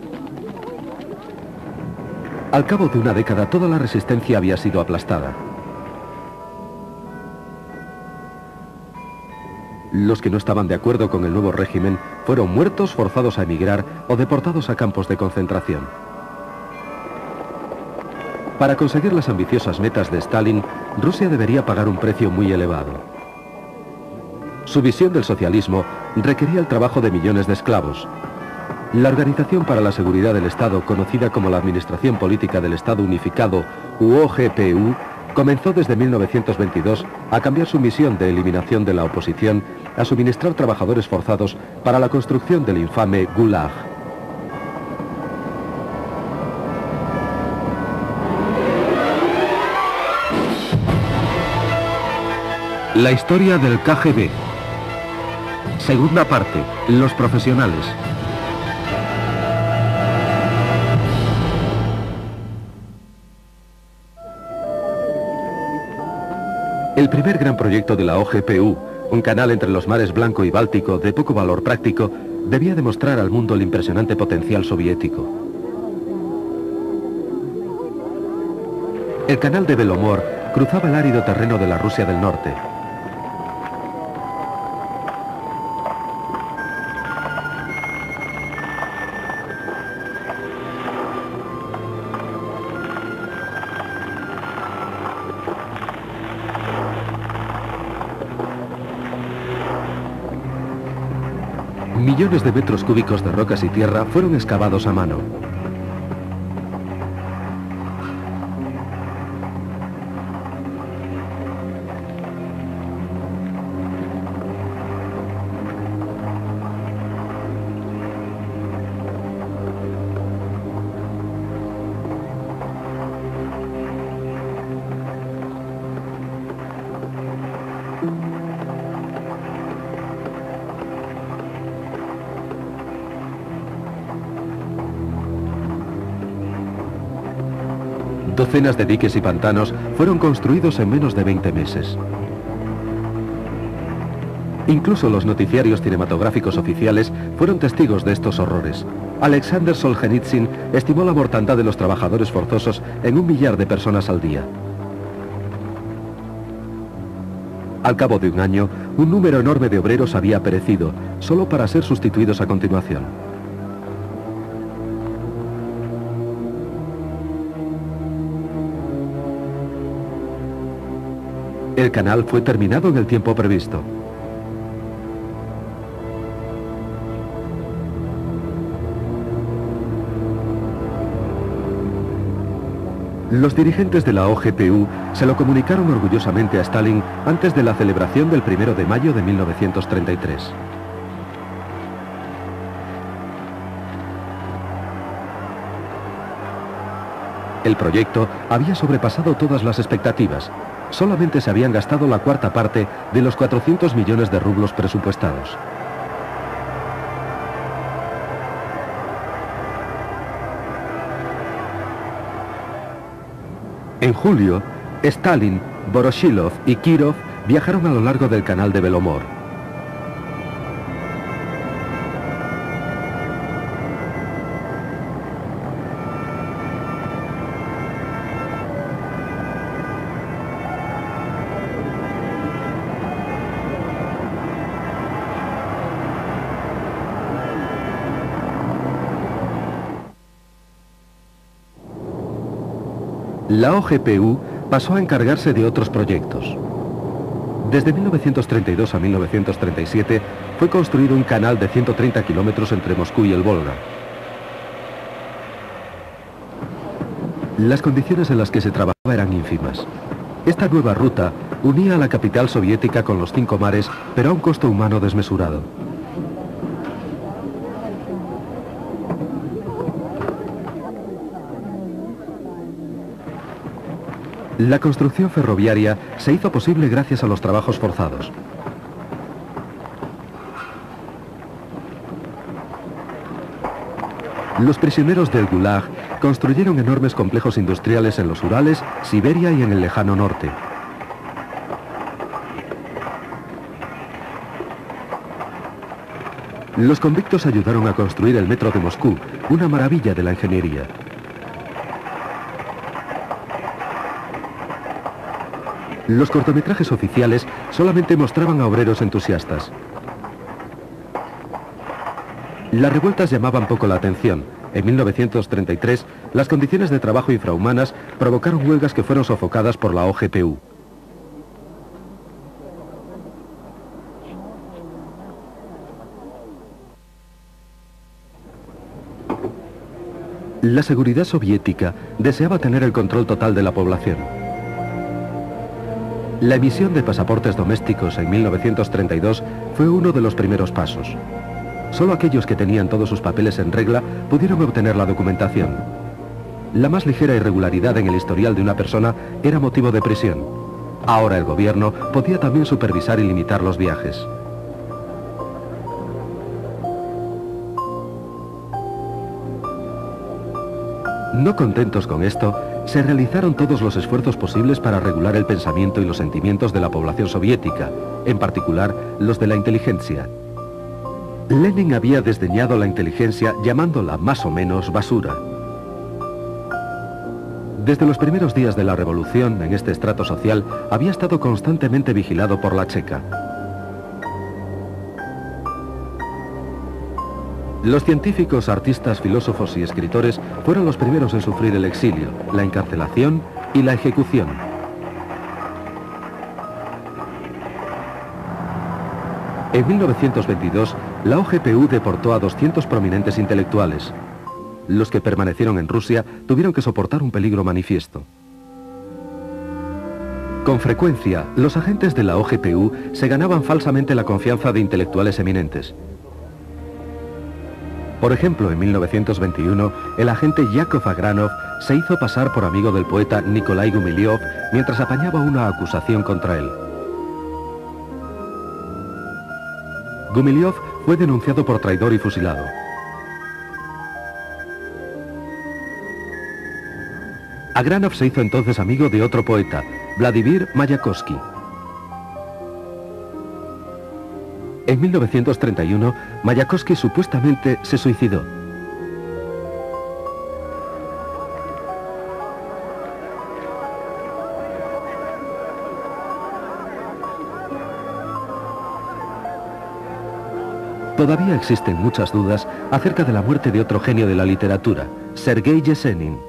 Al cabo de una década, toda la resistencia había sido aplastada. Los que no estaban de acuerdo con el nuevo régimen fueron muertos, forzados a emigrar o deportados a campos de concentración. Para conseguir las ambiciosas metas de Stalin, Rusia debería pagar un precio muy elevado. Su visión del socialismo requería el trabajo de millones de esclavos. La Organización para la Seguridad del Estado, conocida como la Administración Política del Estado Unificado, OGPU, comenzó desde 1922 a cambiar su misión de eliminación de la oposición a suministrar trabajadores forzados para la construcción del infame Gulag. La historia del KGB. Segunda parte, los profesionales. El primer gran proyecto de la OGPU, un canal entre los mares Blanco y Báltico de poco valor práctico, debía demostrar al mundo el impresionante potencial soviético. El canal de Belomor cruzaba el árido terreno de la Rusia del Norte. Millones de metros cúbicos de rocas y tierra fueron excavados a mano. Docenas de diques y pantanos fueron construidos en menos de 20 meses. Incluso los noticiarios cinematográficos oficiales fueron testigos de estos horrores. Alexander Solzhenitsyn estimó la mortandad de los trabajadores forzosos en 1 millar de personas al día. Al cabo de un año, un número enorme de obreros había perecido, solo para ser sustituidos a continuación. El canal fue terminado en el tiempo previsto. Los dirigentes de la OGPU se lo comunicaron orgullosamente a Stalin antes de la celebración del 1 de mayo de 1933. El proyecto había sobrepasado todas las expectativas. Solamente se habían gastado la cuarta parte de los 400 millones de rublos presupuestados. En julio, Stalin, Voroshilov y Kirov viajaron a lo largo del canal de Belomor. La OGPU pasó a encargarse de otros proyectos. Desde 1932 a 1937 fue construido un canal de 130 kilómetros entre Moscú y el Volga. Las condiciones en las que se trabajaba eran ínfimas. Esta nueva ruta unía a la capital soviética con los 5 mares, pero a un costo humano desmesurado. La construcción ferroviaria se hizo posible gracias a los trabajos forzados. Los prisioneros del Gulag construyeron enormes complejos industriales en los Urales, Siberia y en el lejano norte. Los convictos ayudaron a construir el metro de Moscú, una maravilla de la ingeniería. Los cortometrajes oficiales solamente mostraban a obreros entusiastas. Las revueltas llamaban poco la atención. En 1933, las condiciones de trabajo infrahumanas provocaron huelgas que fueron sofocadas por la OGPU. La seguridad soviética deseaba tener el control total de la población. La emisión de pasaportes domésticos en 1932 fue uno de los primeros pasos. Solo aquellos que tenían todos sus papeles en regla pudieron obtener la documentación. La más ligera irregularidad en el historial de una persona era motivo de prisión. Ahora el gobierno podía también supervisar y limitar los viajes. No contentos con esto, se realizaron todos los esfuerzos posibles para regular el pensamiento y los sentimientos de la población soviética, en particular los de la inteligencia. Lenin había desdeñado la inteligencia llamándola más o menos basura. Desde los primeros días de la revolución en este estrato social había estado constantemente vigilado por la Checa. Los científicos, artistas, filósofos y escritores fueron los primeros en sufrir el exilio, la encarcelación y la ejecución. En 1922, la OGPU deportó a 200 prominentes intelectuales. Los que permanecieron en Rusia tuvieron que soportar un peligro manifiesto. Con frecuencia, los agentes de la OGPU se ganaban falsamente la confianza de intelectuales eminentes. Por ejemplo, en 1921, el agente Yakov Agranov se hizo pasar por amigo del poeta Nikolai Gumilyov mientras apañaba una acusación contra él. Gumilyov fue denunciado por traidor y fusilado. Agranov se hizo entonces amigo de otro poeta, Vladimir Mayakovsky. En 1931, Mayakovsky supuestamente se suicidó. Todavía existen muchas dudas acerca de la muerte de otro genio de la literatura, Sergei Yesenin.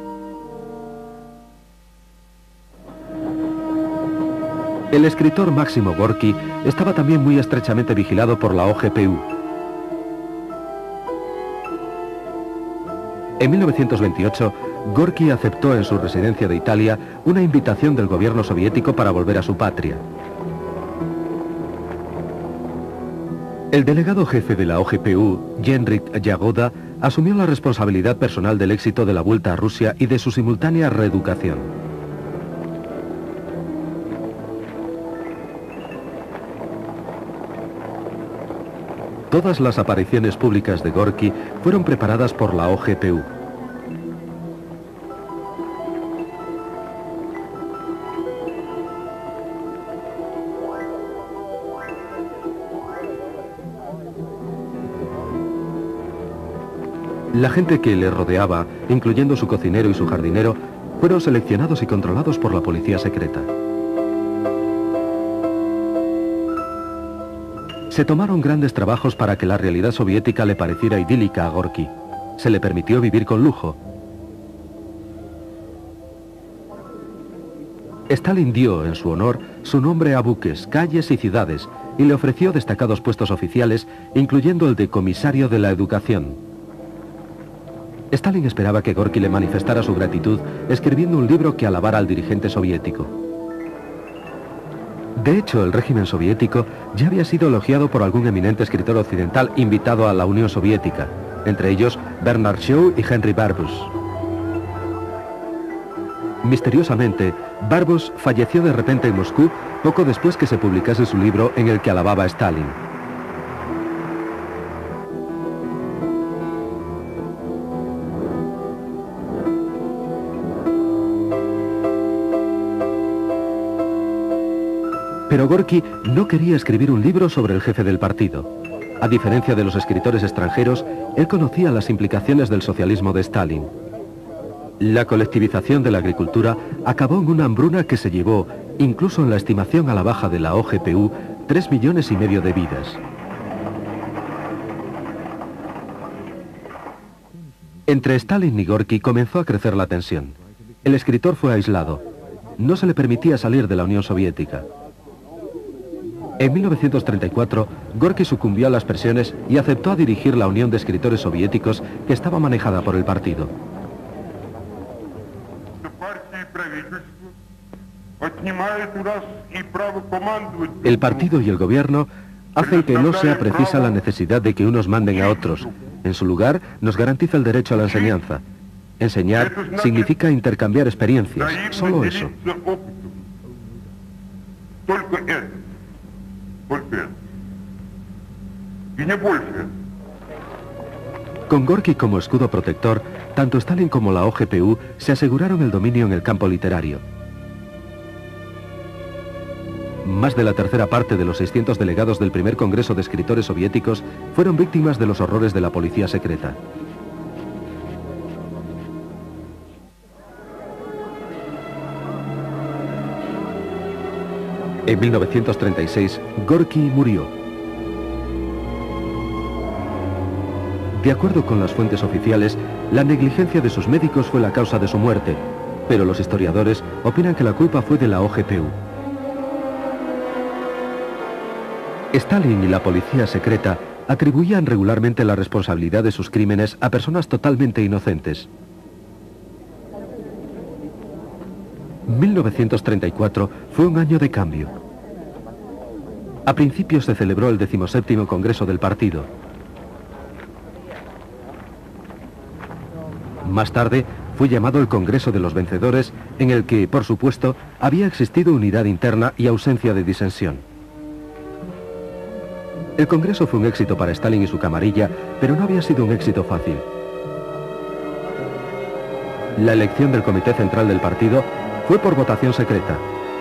El escritor Máximo Gorki estaba también muy estrechamente vigilado por la OGPU. En 1928, Gorki aceptó en su residencia de Italia una invitación del gobierno soviético para volver a su patria. El delegado jefe de la OGPU, Henryk Jagoda, asumió la responsabilidad personal del éxito de la vuelta a Rusia y de su simultánea reeducación. Todas las apariciones públicas de Gorki fueron preparadas por la OGPU. La gente que le rodeaba, incluyendo su cocinero y su jardinero, fueron seleccionados y controlados por la policía secreta. Se tomaron grandes trabajos para que la realidad soviética le pareciera idílica a Gorki. Se le permitió vivir con lujo. Stalin dio, en su honor, su nombre a buques, calles y ciudades, y le ofreció destacados puestos oficiales, incluyendo el de comisario de la educación. Stalin esperaba que Gorki le manifestara su gratitud escribiendo un libro que alabara al dirigente soviético. De hecho, el régimen soviético ya había sido elogiado por algún eminente escritor occidental invitado a la Unión Soviética, entre ellos Bernard Shaw y Henry Barbus. Misteriosamente, Barbus falleció de repente en Moscú poco después que se publicase su libro en el que alababa a Stalin. Pero Gorki no quería escribir un libro sobre el jefe del partido. A diferencia de los escritores extranjeros, él conocía las implicaciones del socialismo de Stalin. La colectivización de la agricultura acabó en una hambruna que se llevó, incluso en la estimación a la baja de la OGPU, 3,5 millones de vidas. Entre Stalin y Gorki comenzó a crecer la tensión. El escritor fue aislado. No se le permitía salir de la Unión Soviética. En 1934, Gorki sucumbió a las presiones y aceptó a dirigir la Unión de Escritores Soviéticos, que estaba manejada por el partido. El partido y el gobierno hacen que no sea precisa la necesidad de que unos manden a otros. En su lugar, nos garantiza el derecho a la enseñanza. Enseñar significa intercambiar experiencias, solo eso. Con Gorki como escudo protector, tanto Stalin como la OGPU se aseguraron el dominio en el campo literario. Más de la tercera parte de los 600 delegados del primer Congreso de Escritores Soviéticos fueron víctimas de los horrores de la policía secreta. En 1936, Gorki murió. De acuerdo con las fuentes oficiales, la negligencia de sus médicos fue la causa de su muerte, pero los historiadores opinan que la culpa fue de la OGPU. Stalin y la policía secreta atribuían regularmente la responsabilidad de sus crímenes a personas totalmente inocentes. 1934 fue un año de cambio. A principios se celebró el 17º Congreso del partido. Más tarde fue llamado el Congreso de los Vencedores, en el que, por supuesto, había existido unidad interna y ausencia de disensión. El Congreso fue un éxito para Stalin y su camarilla, pero no había sido un éxito fácil. La elección del Comité Central del partido fue por votación secreta.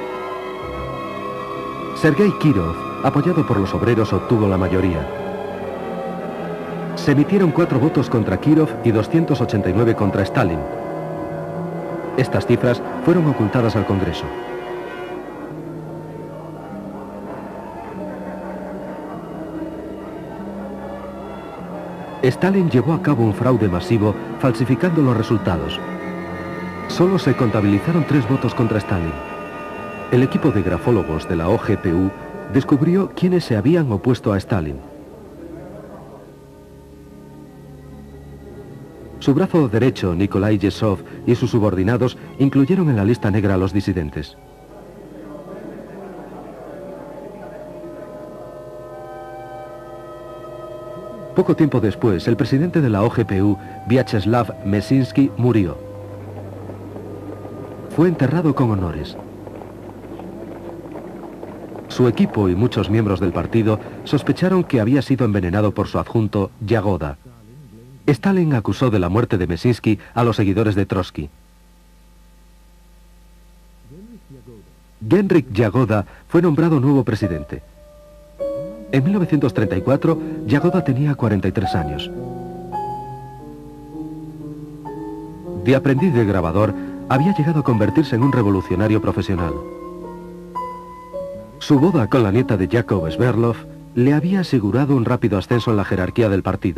Sergei Kirov, apoyado por los obreros, obtuvo la mayoría. Se emitieron 4 votos contra Kirov y 289 contra Stalin. Estas cifras fueron ocultadas al Congreso. Stalin llevó a cabo un fraude masivo falsificando los resultados. Solo se contabilizaron 3 votos contra Stalin. El equipo de grafólogos de la OGPU descubrió quiénes se habían opuesto a Stalin. Su brazo derecho, Nikolai Yezhov, y sus subordinados incluyeron en la lista negra a los disidentes. Poco tiempo después, el presidente de la OGPU, Vyacheslav Mesinsky, murió. Fue enterrado con honores. Su equipo y muchos miembros del partido sospecharon que había sido envenenado por su adjunto, Yagoda. Stalin acusó de la muerte de Mesinsky a los seguidores de Trotsky. Genrikh Yagoda fue nombrado nuevo presidente. En 1934, Yagoda tenía 43 años. De aprendiz de grabador, había llegado a convertirse en un revolucionario profesional. Su boda con la nieta de Yakov Sverdlov le había asegurado un rápido ascenso en la jerarquía del partido.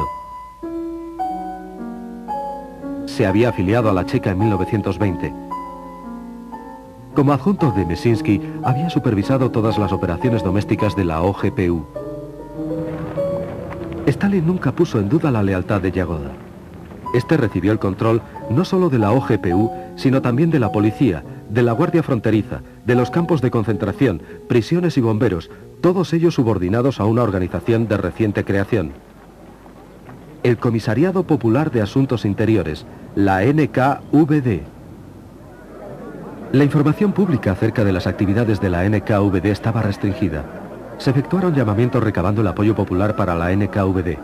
Se había afiliado a la Checa en 1920. Como adjunto de Mesinsky, había supervisado todas las operaciones domésticas de la OGPU. Stalin nunca puso en duda la lealtad de Yagoda. Este recibió el control no solo de la OGPU, sino también de la policía, de la Guardia Fronteriza, de los campos de concentración, prisiones y bomberos, todos ellos subordinados a una organización de reciente creación. El Comisariado Popular de Asuntos Interiores, la NKVD. La información pública acerca de las actividades de la NKVD estaba restringida. Se efectuaron llamamientos recabando el apoyo popular para la NKVD.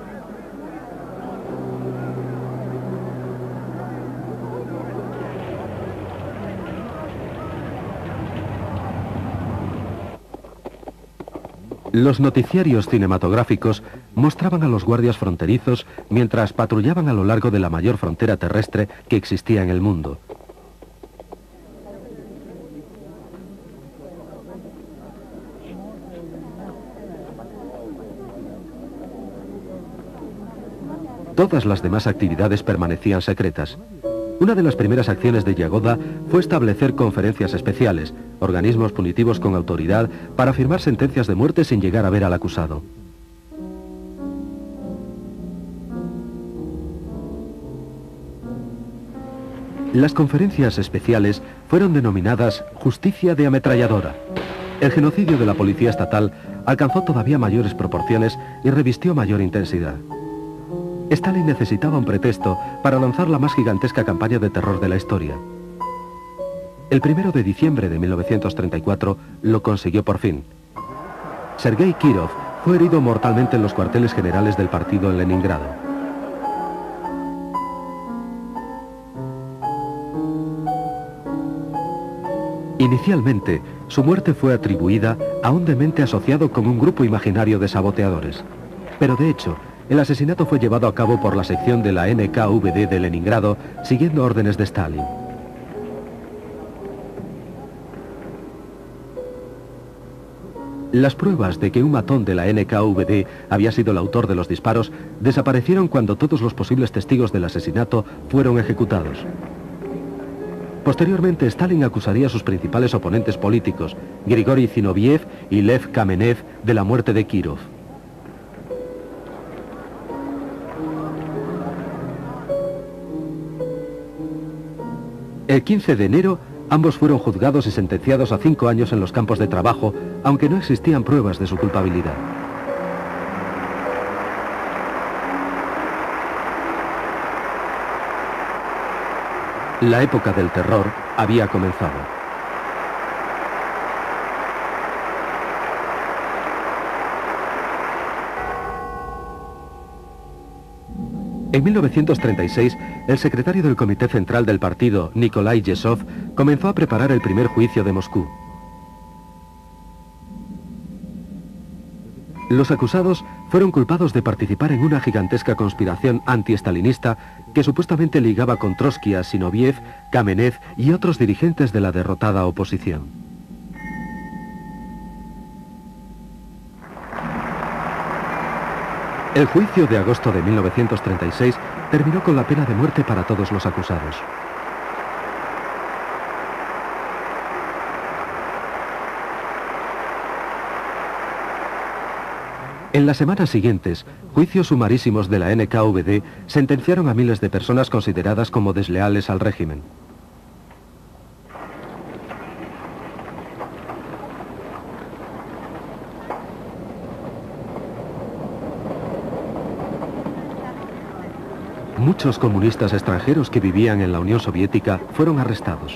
Los noticiarios cinematográficos mostraban a los guardias fronterizos mientras patrullaban a lo largo de la mayor frontera terrestre que existía en el mundo. Todas las demás actividades permanecían secretas. Una de las primeras acciones de Yagoda fue establecer conferencias especiales, organismos punitivos con autoridad para firmar sentencias de muerte sin llegar a ver al acusado. Las conferencias especiales fueron denominadas justicia de ametralladora. El genocidio de la policía estatal alcanzó todavía mayores proporciones y revistió mayor intensidad. Stalin necesitaba un pretexto para lanzar la más gigantesca campaña de terror de la historia. El 1 de diciembre de 1934 lo consiguió por fin. Sergei Kirov fue herido mortalmente en los cuarteles generales del partido en Leningrado. Inicialmente, su muerte fue atribuida a un demente asociado con un grupo imaginario de saboteadores. Pero de hecho, el asesinato fue llevado a cabo por la sección de la NKVD de Leningrado, siguiendo órdenes de Stalin. Las pruebas de que un matón de la NKVD había sido el autor de los disparos desaparecieron cuando todos los posibles testigos del asesinato fueron ejecutados. Posteriormente, Stalin acusaría a sus principales oponentes políticos, Grigori Zinoviev y Lev Kamenev, de la muerte de Kirov. El 15 de enero, ambos fueron juzgados y sentenciados a 5 años en los campos de trabajo, aunque no existían pruebas de su culpabilidad. La época del terror había comenzado. En 1936, el secretario del Comité Central del partido, Nikolai Yezhov, comenzó a preparar el primer juicio de Moscú. Los acusados fueron culpados de participar en una gigantesca conspiración anti-estalinista que supuestamente ligaba con Trotsky a Zinoviev, Kamenev y otros dirigentes de la derrotada oposición. El juicio de agosto de 1936 terminó con la pena de muerte para todos los acusados. En las semanas siguientes, juicios sumarísimos de la NKVD sentenciaron a miles de personas consideradas como desleales al régimen. Muchos comunistas extranjeros que vivían en la Unión Soviética fueron arrestados.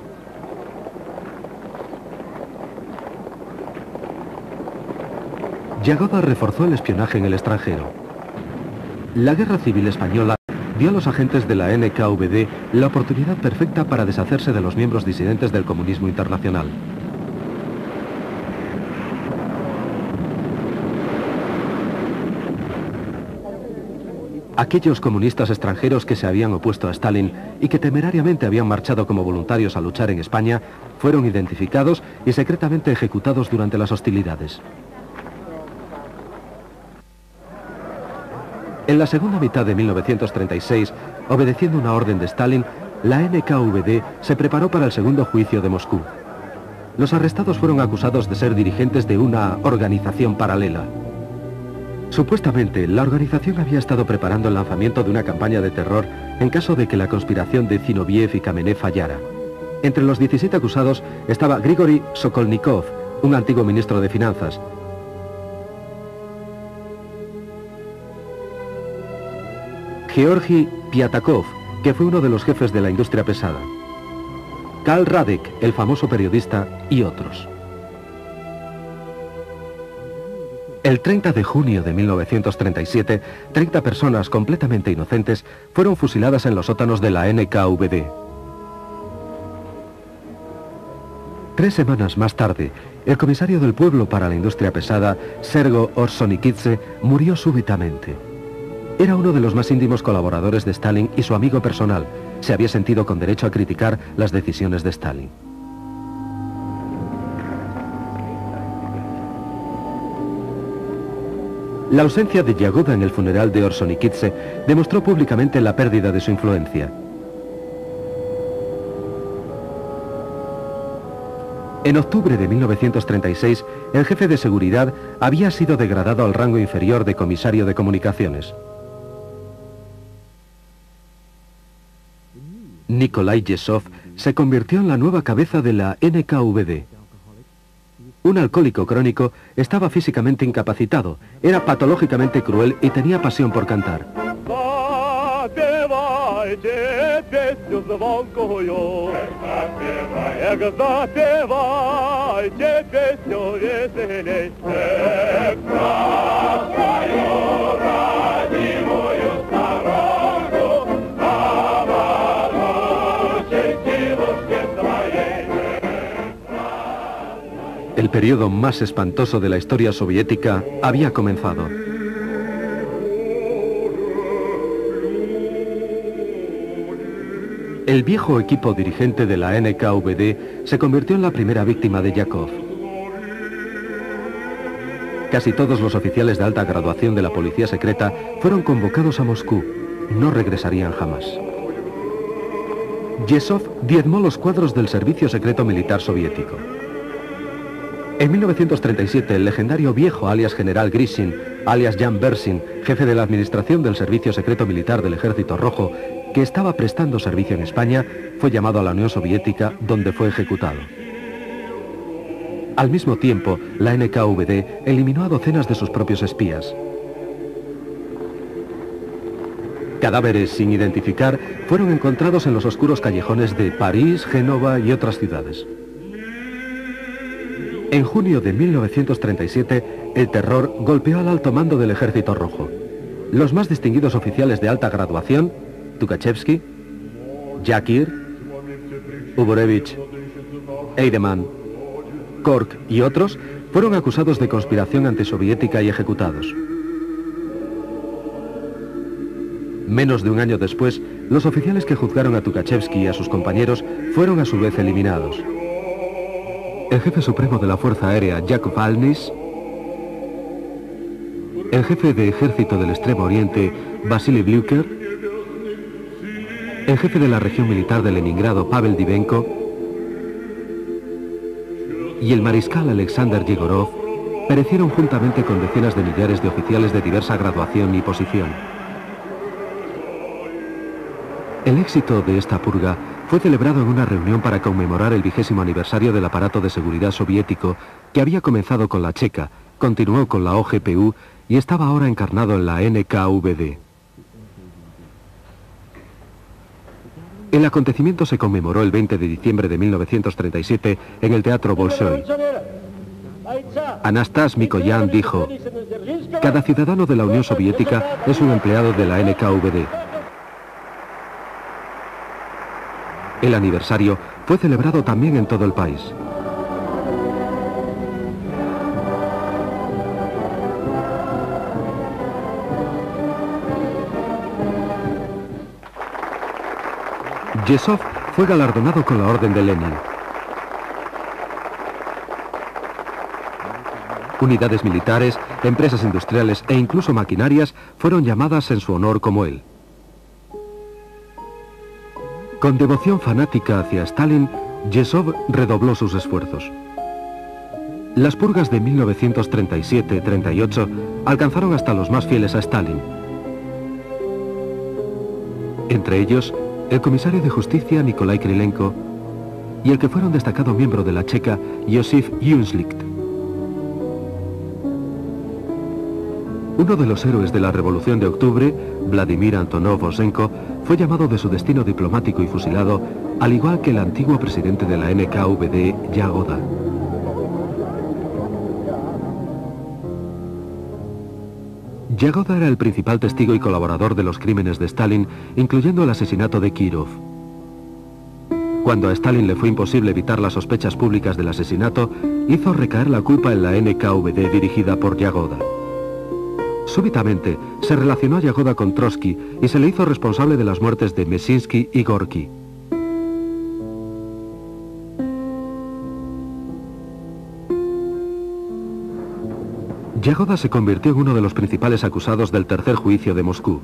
Yagoda reforzó el espionaje en el extranjero. La Guerra Civil Española dio a los agentes de la NKVD la oportunidad perfecta para deshacerse de los miembros disidentes del comunismo internacional. Aquellos comunistas extranjeros que se habían opuesto a Stalin y que temerariamente habían marchado como voluntarios a luchar en España fueron identificados y secretamente ejecutados durante las hostilidades. En la segunda mitad de 1936, obedeciendo una orden de Stalin, la NKVD se preparó para el segundo juicio de Moscú. Los arrestados fueron acusados de ser dirigentes de una organización paralela. Supuestamente, la organización había estado preparando el lanzamiento de una campaña de terror en caso de que la conspiración de Zinoviev y Kamenev fallara. Entre los 17 acusados estaba Grigori Sokolnikov, un antiguo ministro de Finanzas, Georgi Piatakov, que fue uno de los jefes de la industria pesada, Karl Radek, el famoso periodista, y otros. El 30 de junio de 1937, 30 personas completamente inocentes fueron fusiladas en los sótanos de la NKVD. 3 semanas más tarde, el comisario del pueblo para la industria pesada, Sergo Orsonikidze, murió súbitamente. Era uno de los más íntimos colaboradores de Stalin y su amigo personal. Se había sentido con derecho a criticar las decisiones de Stalin. La ausencia de Yagoda en el funeral de Orsonikidze demostró públicamente la pérdida de su influencia. En octubre de 1936, el jefe de seguridad había sido degradado al rango inferior de comisario de comunicaciones. Nikolai Yesov se convirtió en la nueva cabeza de la NKVD. Un alcohólico crónico estaba físicamente incapacitado, era patológicamente cruel y tenía pasión por cantar. El periodo más espantoso de la historia soviética había comenzado. El viejo equipo dirigente de la NKVD se convirtió en la primera víctima de Yakov. Casi todos los oficiales de alta graduación de la policía secreta fueron convocados a Moscú. No regresarían jamás. Yesov diezmó los cuadros del servicio secreto militar soviético. En 1937, el legendario viejo alias general Grishin, alias Jan Bersin, jefe de la administración del Servicio Secreto Militar del Ejército Rojo, que estaba prestando servicio en España, fue llamado a la Unión Soviética, donde fue ejecutado. Al mismo tiempo, la NKVD eliminó a docenas de sus propios espías. Cadáveres sin identificar fueron encontrados en los oscuros callejones de París, Génova y otras ciudades. En junio de 1937, el terror golpeó al alto mando del Ejército Rojo. Los más distinguidos oficiales de alta graduación, Tukhachevsky, Yakir, Uborevich, Eidemann, Kork y otros, fueron acusados de conspiración antisoviética y ejecutados. Menos de un año después, los oficiales que juzgaron a Tukhachevsky y a sus compañeros fueron a su vez eliminados. El jefe supremo de la Fuerza Aérea, Yakov Alnis, el jefe de ejército del Extremo Oriente, Vasily Blyuker, el jefe de la región militar de Leningrado, Pavel Divenko, y el mariscal Alexander Yegorov perecieron juntamente con decenas de millares de oficiales de diversa graduación y posición. El éxito de esta purga fue celebrado en una reunión para conmemorar el 20º aniversario del aparato de seguridad soviético, que había comenzado con la Checa, continuó con la OGPU y estaba ahora encarnado en la NKVD. El acontecimiento se conmemoró el 20 de diciembre de 1937 en el Teatro Bolshoi. Anastas Mikoyan dijo: "Cada ciudadano de la Unión Soviética es un empleado de la NKVD". El aniversario fue celebrado también en todo el país. Yezhov fue galardonado con la Orden de Lenin. Unidades militares, empresas industriales e incluso maquinarias fueron llamadas en su honor como él. Con devoción fanática hacia Stalin, Yezhov redobló sus esfuerzos. Las purgas de 1937-38 alcanzaron hasta los más fieles a Stalin. Entre ellos, el comisario de justicia Nikolai Krylenko y el que fuera un destacado miembro de la Checa, Josif Yunslicht. Uno de los héroes de la Revolución de Octubre, Vladimir Antonov Osenko, fue llamado de su destino diplomático y fusilado, al igual que el antiguo presidente de la NKVD, Yagoda. Yagoda era el principal testigo y colaborador de los crímenes de Stalin, incluyendo el asesinato de Kirov. Cuando a Stalin le fue imposible evitar las sospechas públicas del asesinato, hizo recaer la culpa en la NKVD dirigida por Yagoda. Súbitamente, se relacionó a Yagoda con Trotsky y se le hizo responsable de las muertes de Mesinsky y Gorky. Yagoda se convirtió en uno de los principales acusados del tercer juicio de Moscú.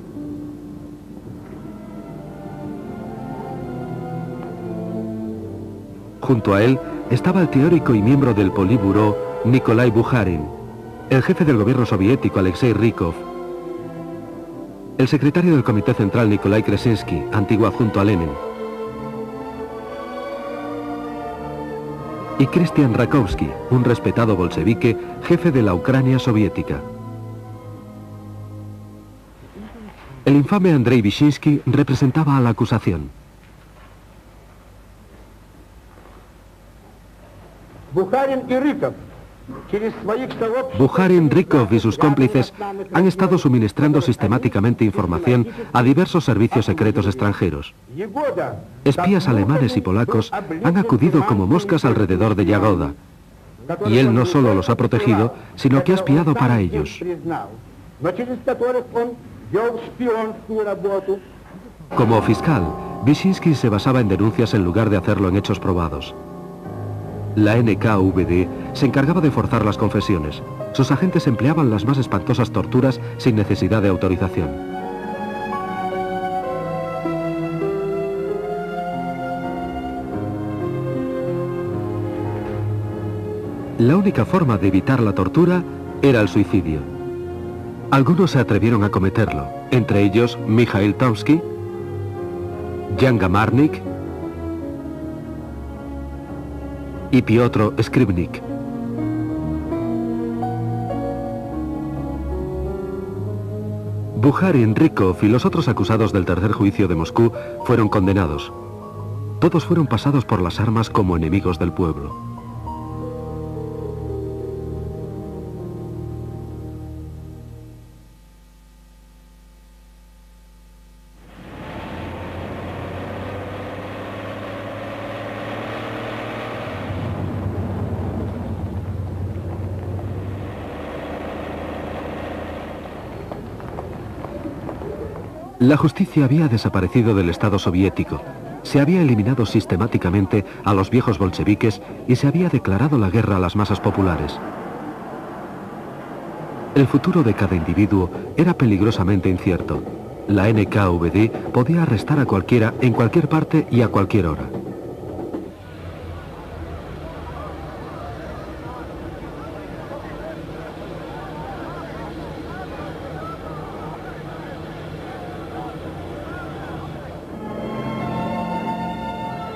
Junto a él estaba el teórico y miembro del Politburó Nikolai Bukharin, el jefe del gobierno soviético Alexei Rykov, el secretario del Comité Central Nikolai Kresinsky, antiguo adjunto a Lenin, y Christian Rakovsky, un respetado bolchevique, jefe de la Ucrania soviética. El infame Andrei Vyshinsky representaba a la acusación. Bukharin, Rykov y sus cómplices han estado suministrando sistemáticamente información a diversos servicios secretos extranjeros. Espías alemanes y polacos han acudido como moscas alrededor de Yagoda, y él no solo los ha protegido, sino que ha espiado para ellos. Como fiscal, Vyshinsky se basaba en denuncias en lugar de hacerlo en hechos probados. La NKVD se encargaba de forzar las confesiones. Sus agentes empleaban las más espantosas torturas sin necesidad de autorización. La única forma de evitar la tortura era el suicidio. Algunos se atrevieron a cometerlo, entre ellos Mikhail Tomsky, Jan Gamarnik y Piotr Skripnik. Bukharin, Rykov y los otros acusados del tercer juicio de Moscú fueron condenados. Todos fueron pasados por las armas como enemigos del pueblo. La justicia había desaparecido del Estado soviético, se había eliminado sistemáticamente a los viejos bolcheviques y se había declarado la guerra a las masas populares. El futuro de cada individuo era peligrosamente incierto. La NKVD podía arrestar a cualquiera en cualquier parte y a cualquier hora.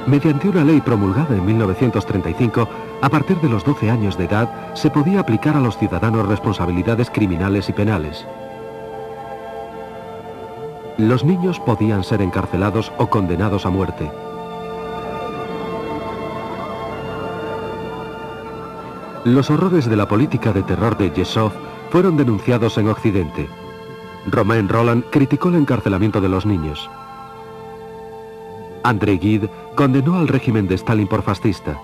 Mediante una ley promulgada en 1935, a partir de los 12 años de edad, se podía aplicar a los ciudadanos responsabilidades criminales y penales. Los niños podían ser encarcelados o condenados a muerte. Los horrores de la política de terror de Yezhov fueron denunciados en Occidente. Romain Rolland criticó el encarcelamiento de los niños. André Gide condenó al régimen de Stalin por fascista.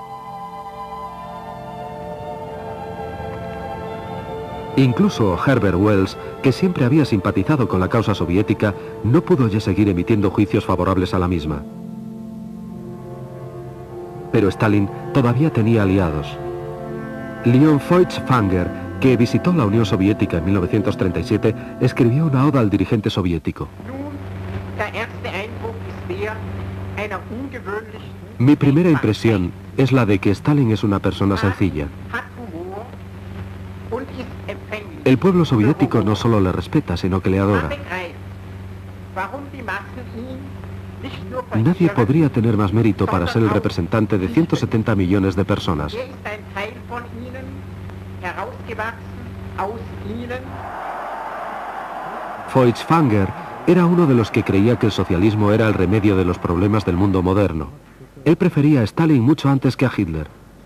Incluso Herbert Wells, que siempre había simpatizado con la causa soviética, no pudo ya seguir emitiendo juicios favorables a la misma. Pero Stalin todavía tenía aliados. Leon Feuchtwanger, que visitó la Unión Soviética en 1937, escribió una oda al dirigente soviético. Mi primera impresión es la de que Stalin es una persona sencilla. El pueblo soviético no solo le respeta, sino que le adora. Nadie podría tener más mérito para ser el representante de 170 millones de personas. Feuchtwanger era uno de los que creía que el socialismo era el remedio de los problemas del mundo moderno. Él prefería a Stalin mucho antes que a Hitler.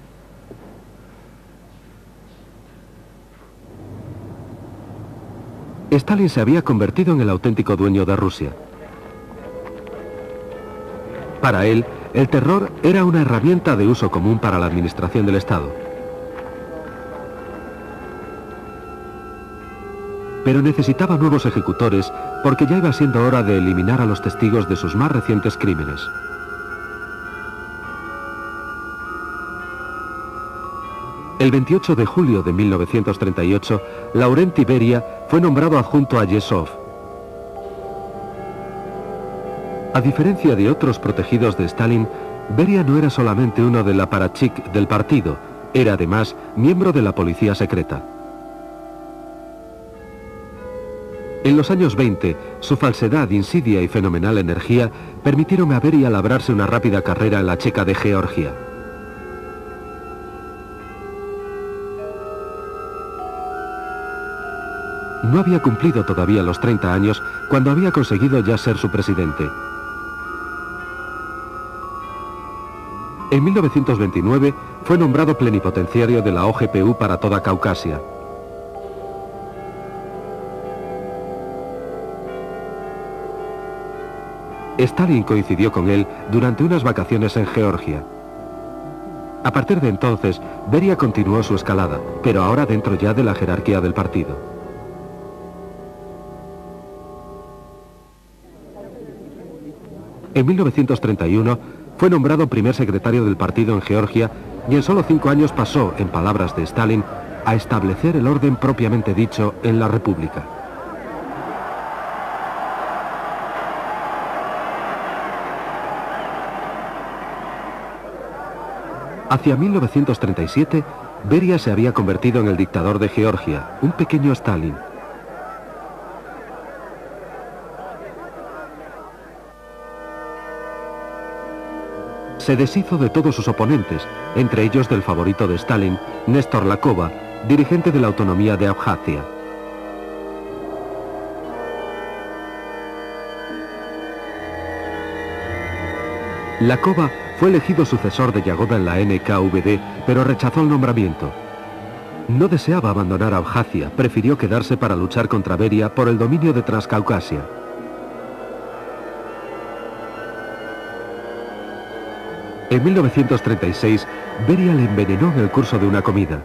Stalin se había convertido en el auténtico dueño de Rusia. Para él, el terror era una herramienta de uso común para la administración del Estado. Pero necesitaba nuevos ejecutores porque ya iba siendo hora de eliminar a los testigos de sus más recientes crímenes. El 28 de julio de 1938, Laurenti Beria fue nombrado adjunto a Yezhov. A diferencia de otros protegidos de Stalin, Beria no era solamente uno del apparatchik del partido, era además miembro de la policía secreta. En los años 20, su falsedad, insidia y fenomenal energía permitieron a Beria labrarse una rápida carrera en la Checa de Georgia. No había cumplido todavía los 30 años cuando había conseguido ya ser su presidente. En 1929 fue nombrado plenipotenciario de la OGPU para toda Caucasia. Stalin coincidió con él durante unas vacaciones en Georgia. A partir de entonces, Beria continuó su escalada, pero ahora dentro ya de la jerarquía del partido. En 1931 fue nombrado primer secretario del partido en Georgia y en solo 5 años pasó, en palabras de Stalin, a establecer el orden propiamente dicho en la República. Hacia 1937, Beria se había convertido en el dictador de Georgia, un pequeño Stalin. Se deshizo de todos sus oponentes, entre ellos del favorito de Stalin, Néstor Lakova, dirigente de la autonomía de Abjasia. Lakova fue elegido sucesor de Yagoda en la NKVD, pero rechazó el nombramiento. No deseaba abandonar Abjasia, prefirió quedarse para luchar contra Beria por el dominio de Transcaucasia. En 1936, Beria le envenenó en el curso de una comida.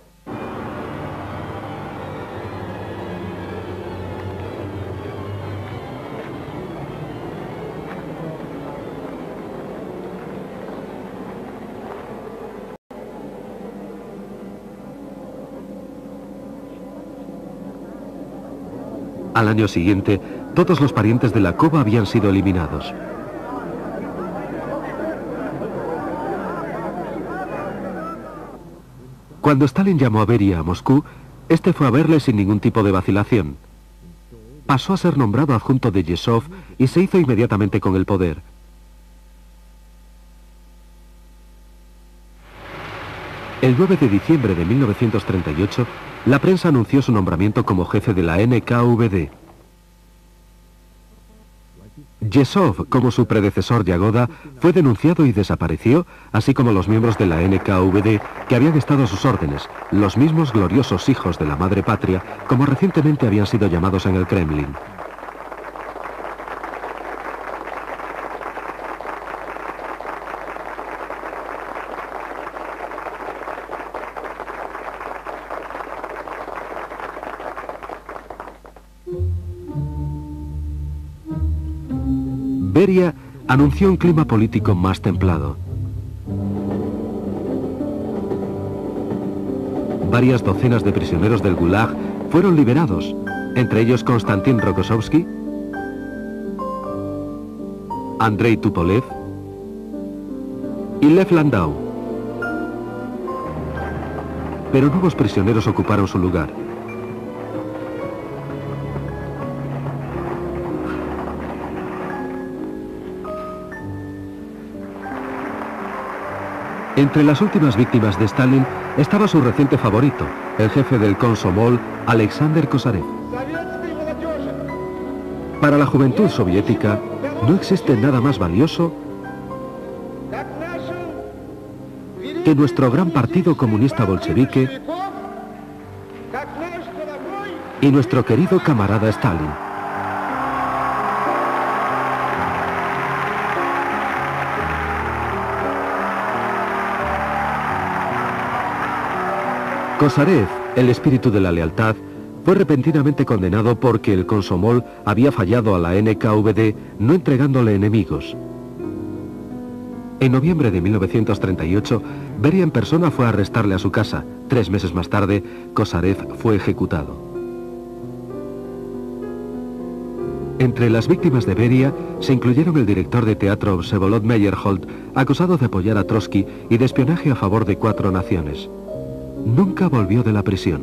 Al año siguiente, todos los parientes de Lakova habían sido eliminados. Cuando Stalin llamó a Beria a Moscú, este fue a verle sin ningún tipo de vacilación. Pasó a ser nombrado adjunto de Yezhov y se hizo inmediatamente con el poder. El 9 de diciembre de 1938, la prensa anunció su nombramiento como jefe de la NKVD. Yesov, como su predecesor Yagoda, fue denunciado y desapareció, así como los miembros de la NKVD que habían estado a sus órdenes, los mismos gloriosos hijos de la madre patria, como recientemente habían sido llamados en el Kremlin. Beria anunció un clima político más templado. Varias docenas de prisioneros del Gulag fueron liberados, entre ellos Konstantin Rokossovsky, Andrei Tupolev y Lev Landau. Pero nuevos prisioneros ocuparon su lugar. Entre las últimas víctimas de Stalin estaba su reciente favorito, el jefe del Komsomol, Alexander Kosarev. Para la juventud soviética, no existe nada más valioso que nuestro gran partido comunista bolchevique y nuestro querido camarada Stalin. Kosarev, el espíritu de la lealtad, fue repentinamente condenado porque el Komsomol había fallado a la NKVD no entregándole enemigos. En noviembre de 1938, Beria en persona fue a arrestarle a su casa. 3 meses más tarde, Kosarev fue ejecutado. Entre las víctimas de Beria se incluyeron el director de teatro Vsevolod Meyerhold, acusado de apoyar a Trotsky y de espionaje a favor de 4 naciones. Nunca volvió de la prisión.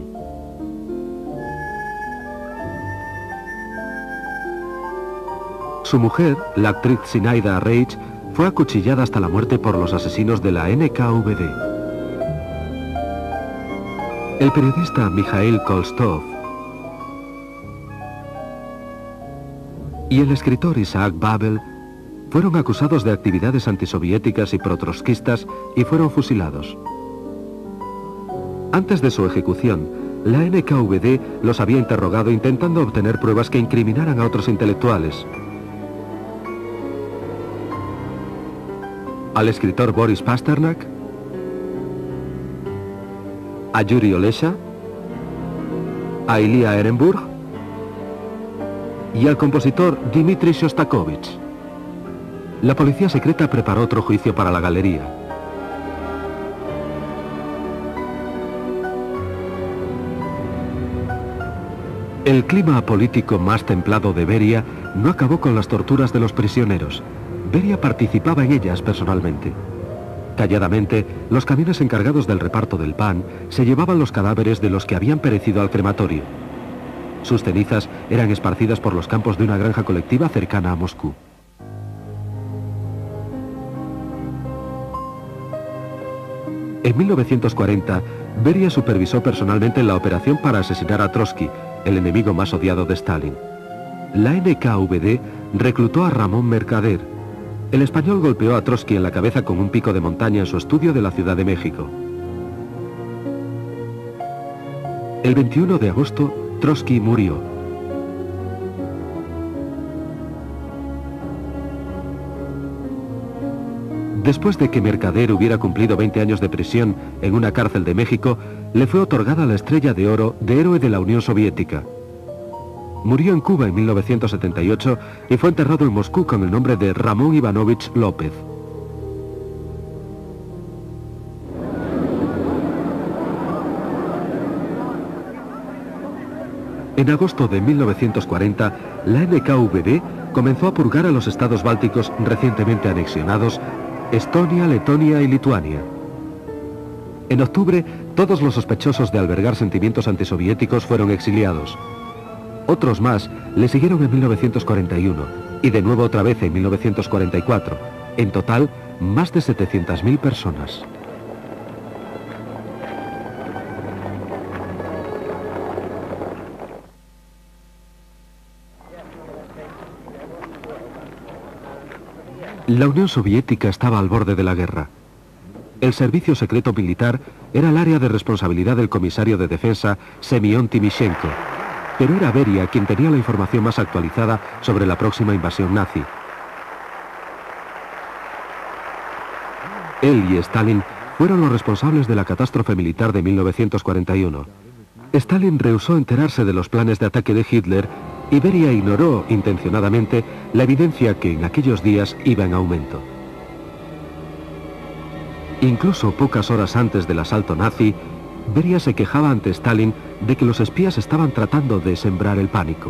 Su mujer, la actriz Zinaida Reich, fue acuchillada hasta la muerte por los asesinos de la NKVD. El periodista Mikhail Kolstov y el escritor Isaac Babel fueron acusados de actividades antisoviéticas y protrotskistas y fueron fusilados. Antes de su ejecución, la NKVD los había interrogado intentando obtener pruebas que incriminaran a otros intelectuales. Al escritor Boris Pasternak, a Yuri Olesha, a Ilya Ehrenburg y al compositor Dmitri Shostakovich. La policía secreta preparó otro juicio para la galería. El clima político más templado de Beria no acabó con las torturas de los prisioneros. Beria participaba en ellas personalmente. Calladamente, los camiones encargados del reparto del pan se llevaban los cadáveres de los que habían perecido al crematorio. Sus cenizas eran esparcidas por los campos de una granja colectiva cercana a Moscú. En 1940, Beria supervisó personalmente la operación para asesinar a Trotsky, el enemigo más odiado de Stalin. La NKVD reclutó a Ramón Mercader. El español golpeó a Trotsky en la cabeza con un pico de montaña en su estudio de la Ciudad de México. El 21 de agosto, Trotsky murió. Después de que Mercader hubiera cumplido 20 años de prisión en una cárcel de México, le fue otorgada la Estrella de Oro de Héroe de la Unión Soviética. Murió en Cuba en 1978 y fue enterrado en Moscú con el nombre de Ramón Ivanovich López. En agosto de 1940, la NKVD comenzó a purgar a los estados bálticos recientemente anexionados, Estonia, Letonia y Lituania. En octubre, todos los sospechosos de albergar sentimientos antisoviéticos fueron exiliados. Otros más le siguieron en 1941 y de nuevo otra vez en 1944. En total, más de 700.000 personas. La Unión Soviética estaba al borde de la guerra. El servicio secreto militar era el área de responsabilidad del comisario de defensa Semyon Timoshenko, pero era Beria quien tenía la información más actualizada sobre la próxima invasión nazi. Él y Stalin fueron los responsables de la catástrofe militar de 1941. Stalin rehusó enterarse de los planes de ataque de Hitler y Beria ignoró intencionadamente la evidencia que en aquellos días iba en aumento. Incluso pocas horas antes del asalto nazi, Beria se quejaba ante Stalin de que los espías estaban tratando de sembrar el pánico.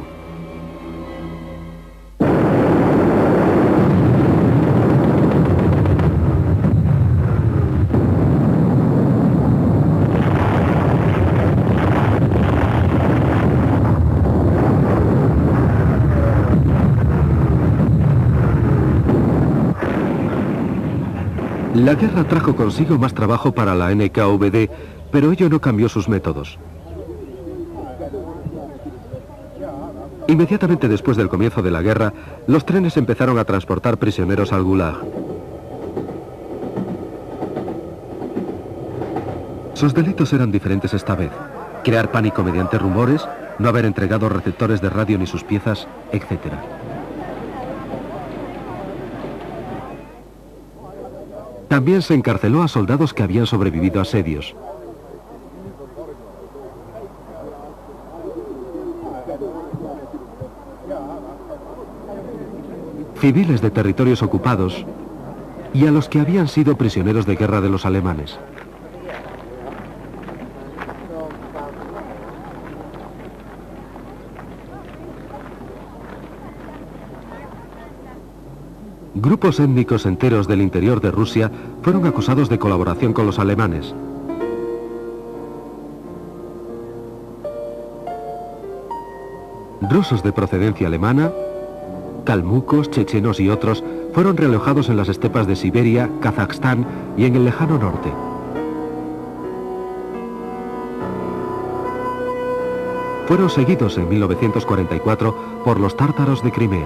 La guerra trajo consigo más trabajo para la NKVD, pero ello no cambió sus métodos. Inmediatamente después del comienzo de la guerra, los trenes empezaron a transportar prisioneros al Gulag. Sus delitos eran diferentes esta vez: crear pánico mediante rumores, no haber entregado receptores de radio ni sus piezas, etc. También se encarceló a soldados que habían sobrevivido a asedios. Civiles de territorios ocupados y a los que habían sido prisioneros de guerra de los alemanes. Grupos étnicos enteros del interior de Rusia fueron acusados de colaboración con los alemanes. Rusos de procedencia alemana, calmucos, chechenos y otros fueron realojados en las estepas de Siberia, Kazajstán y en el lejano norte. Fueron seguidos en 1944 por los tártaros de Crimea.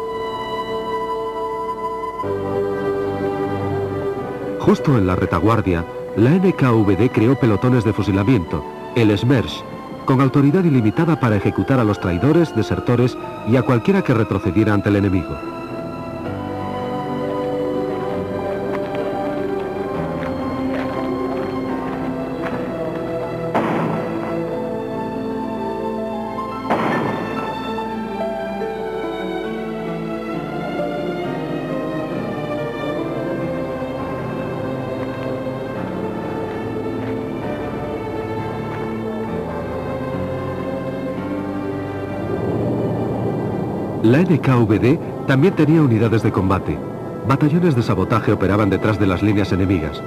Justo en la retaguardia, la NKVD creó pelotones de fusilamiento, el Smersh, con autoridad ilimitada para ejecutar a los traidores, desertores y a cualquiera que retrocediera ante el enemigo. La NKVD también tenía unidades de combate. Batallones de sabotaje operaban detrás de las líneas enemigas.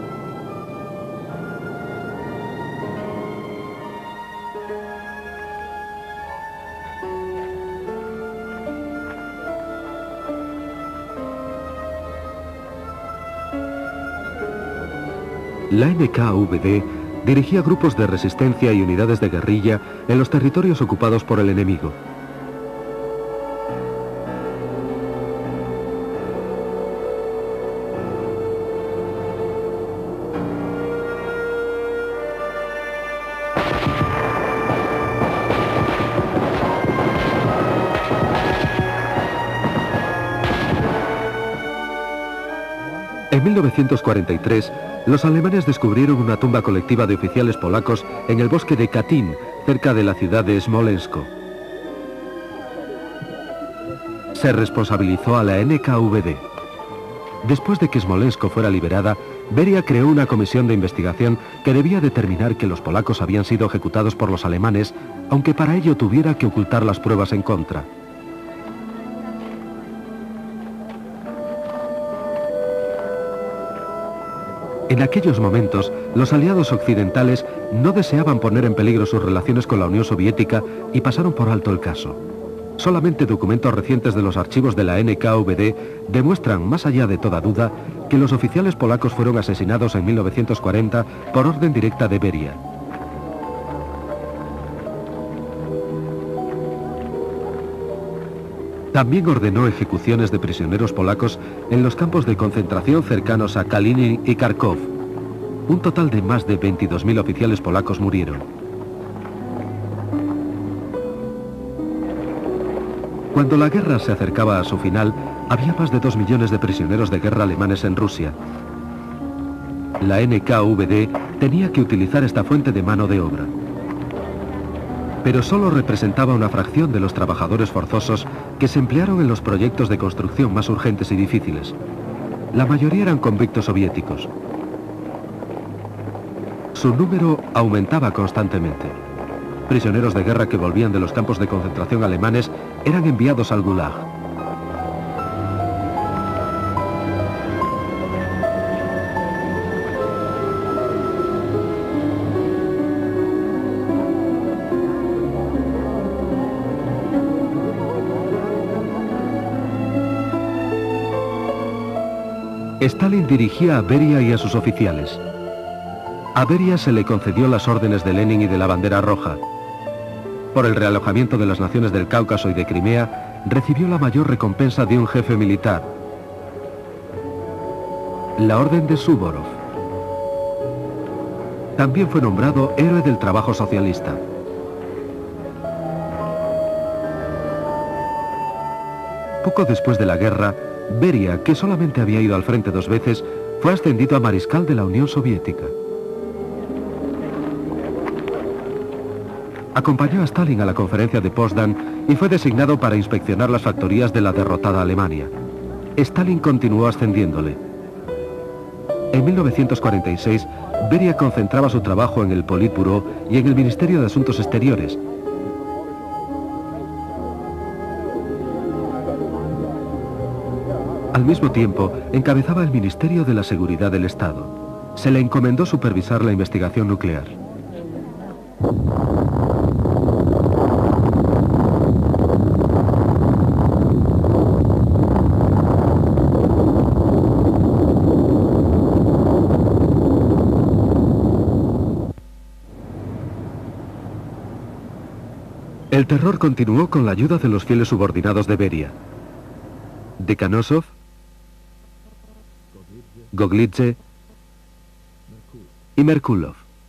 La NKVD dirigía grupos de resistencia y unidades de guerrilla en los territorios ocupados por el enemigo. En 1943, los alemanes descubrieron una tumba colectiva de oficiales polacos en el bosque de Katyn, cerca de la ciudad de Smolensk. Se responsabilizó a la NKVD. Después de que Smolensk fuera liberada, Beria creó una comisión de investigación que debía determinar que los polacos habían sido ejecutados por los alemanes, aunque para ello tuviera que ocultar las pruebas en contra. En aquellos momentos, los aliados occidentales no deseaban poner en peligro sus relaciones con la Unión Soviética y pasaron por alto el caso. Solamente documentos recientes de los archivos de la NKVD demuestran, más allá de toda duda, que los oficiales polacos fueron asesinados en 1940 por orden directa de Beria. También ordenó ejecuciones de prisioneros polacos en los campos de concentración cercanos a Kalinin y Kharkov. Un total de más de 22.000 oficiales polacos murieron. Cuando la guerra se acercaba a su final, había más de 2 millones de prisioneros de guerra alemanes en Rusia. La NKVD tenía que utilizar esta fuente de mano de obra. Pero solo representaba una fracción de los trabajadores forzosos que se emplearon en los proyectos de construcción más urgentes y difíciles. La mayoría eran convictos soviéticos. Su número aumentaba constantemente. Prisioneros de guerra que volvían de los campos de concentración alemanes eran enviados al Gulag. Stalin dirigía a Beria y a sus oficiales. A Beria se le concedió las órdenes de Lenin y de la Bandera Roja. Por el realojamiento de las naciones del Cáucaso y de Crimea, recibió la mayor recompensa de un jefe militar, la Orden de Suvorov. También fue nombrado héroe del trabajo socialista. Poco después de la guerra, Beria, que solamente había ido al frente 2 veces, fue ascendido a mariscal de la Unión Soviética. Acompañó a Stalin a la conferencia de Potsdam y fue designado para inspeccionar las factorías de la derrotada Alemania. Stalin continuó ascendiéndole. En 1946, Beria concentraba su trabajo en el Politburó y en el Ministerio de Asuntos Exteriores. Al mismo tiempo, encabezaba el Ministerio de la Seguridad del Estado. Se le encomendó supervisar la investigación nuclear. El terror continuó con la ayuda de los fieles subordinados de Beria. Dekhanosov, Goglidze y Merkulov.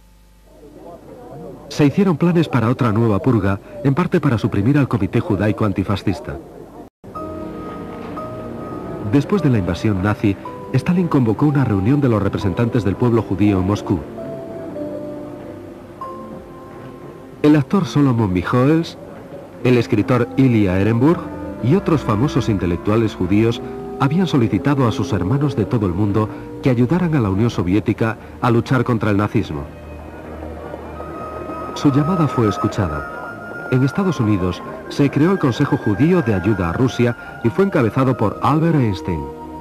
Se hicieron planes para otra nueva purga, en parte para suprimir al Comité Judaico Antifascista. Después de la invasión nazi, Stalin convocó una reunión de los representantes del pueblo judío en Moscú. El actor Solomon Michoels, el escritor Ilya Ehrenburg y otros famosos intelectuales judíos habían solicitado a sus hermanos de todo el mundo que ayudaran a la Unión Soviética a luchar contra el nazismo. Su llamada fue escuchada. En Estados Unidos se creó el Consejo Judío de Ayuda a Rusia y fue encabezado por Albert Einstein.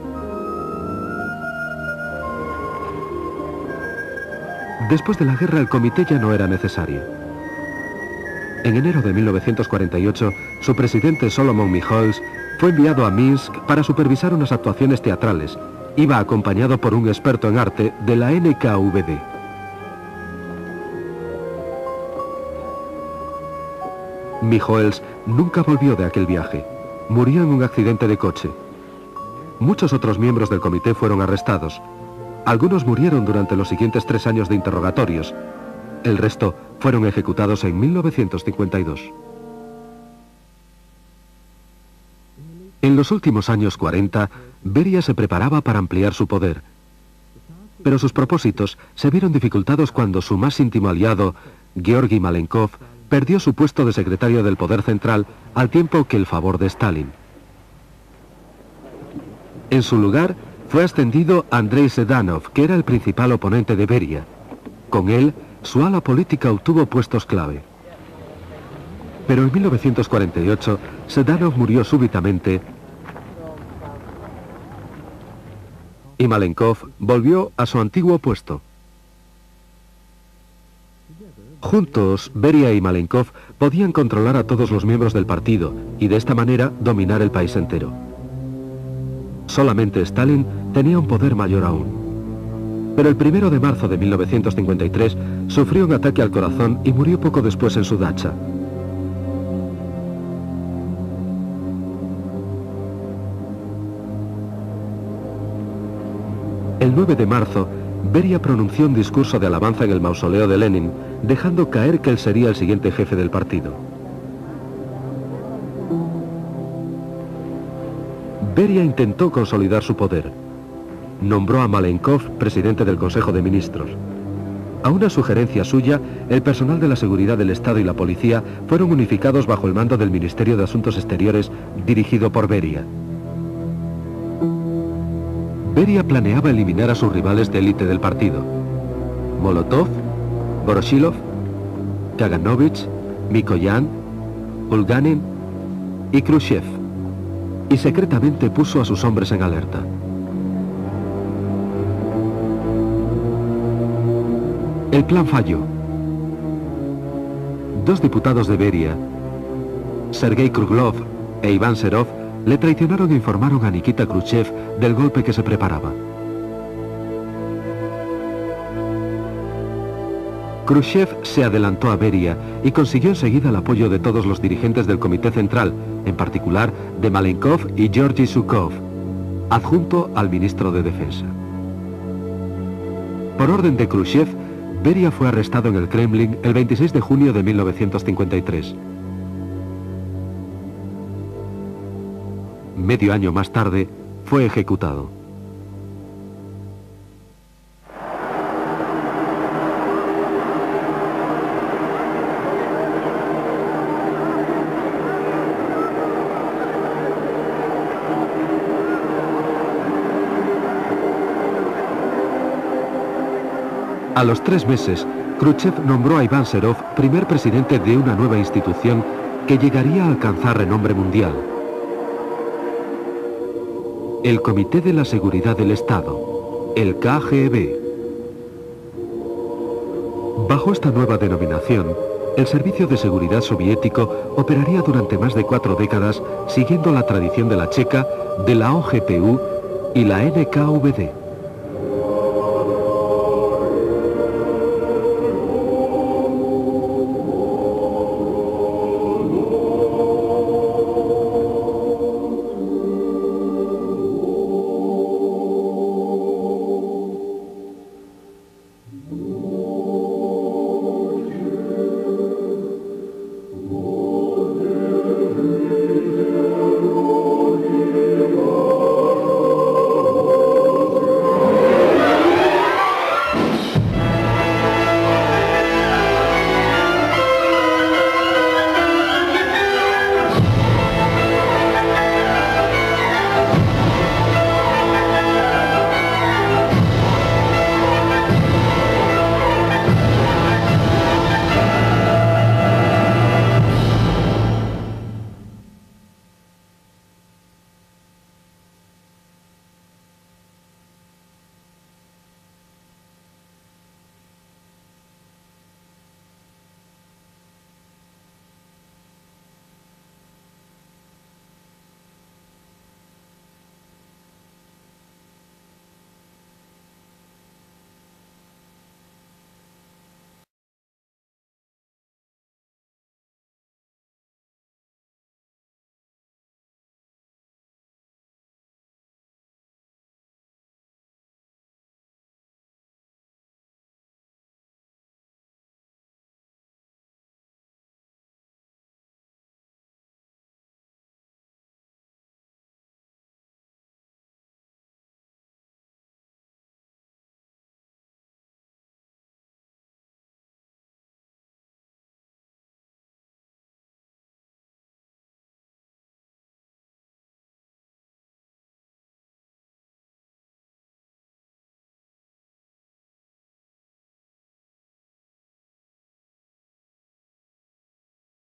Después de la guerra el comité ya no era necesario. En enero de 1948, su presidente Solomon Michoels fue enviado a Minsk para supervisar unas actuaciones teatrales. Iba acompañado por un experto en arte de la NKVD. Michoels nunca volvió de aquel viaje. Murió en un accidente de coche. Muchos otros miembros del comité fueron arrestados. Algunos murieron durante los siguientes 3 años de interrogatorios. El resto fueron ejecutados en 1952. En los últimos años 40, Beria se preparaba para ampliar su poder. Pero sus propósitos se vieron dificultados cuando su más íntimo aliado, Georgi Malenkov, perdió su puesto de secretario del Poder Central al tiempo que el favor de Stalin. En su lugar, fue ascendido Andrei Zhdanov, que era el principal oponente de Beria. Con él, su ala política obtuvo puestos clave. Pero en 1948, Zhdanov murió súbitamente y Malenkov volvió a su antiguo puesto. Juntos, Beria y Malenkov podían controlar a todos los miembros del partido y de esta manera dominar el país entero. Solamente Stalin tenía un poder mayor aún. Pero el 1 de marzo de 1953 sufrió un ataque al corazón y murió poco después en su dacha. El 9 de marzo, Beria pronunció un discurso de alabanza en el mausoleo de Lenin, dejando caer que él sería el siguiente jefe del partido. Beria intentó consolidar su poder. Nombró a Malenkov presidente del Consejo de Ministros. A una sugerencia suya, el personal de la seguridad del Estado y la policía fueron unificados bajo el mando del Ministerio de Asuntos Exteriores, dirigido por Beria. Beria planeaba eliminar a sus rivales de élite del partido: Molotov, Voroshilov, Kaganovich, Mikoyan, Bulganin y Khrushchev, y secretamente puso a sus hombres en alerta. El plan falló. Dos diputados de Beria, Sergei Kruglov e Iván Serov, le traicionaron e informaron a Nikita Khrushchev del golpe que se preparaba. Khrushchev se adelantó a Beria y consiguió enseguida el apoyo de todos los dirigentes del Comité Central, en particular de Malenkov y Georgy Zhukov, adjunto al ministro de Defensa. Por orden de Khrushchev, Beria fue arrestado en el Kremlin el 26 de junio de 1953. Medio año más tarde, fue ejecutado. A los 3 meses, Khrushchev nombró a Iván Serov primer presidente de una nueva institución que llegaría a alcanzar renombre mundial: el Comité de la Seguridad del Estado, el KGB. Bajo esta nueva denominación, el servicio de seguridad soviético operaría durante más de 4 décadas, siguiendo la tradición de la Checa, de la OGPU y la NKVD.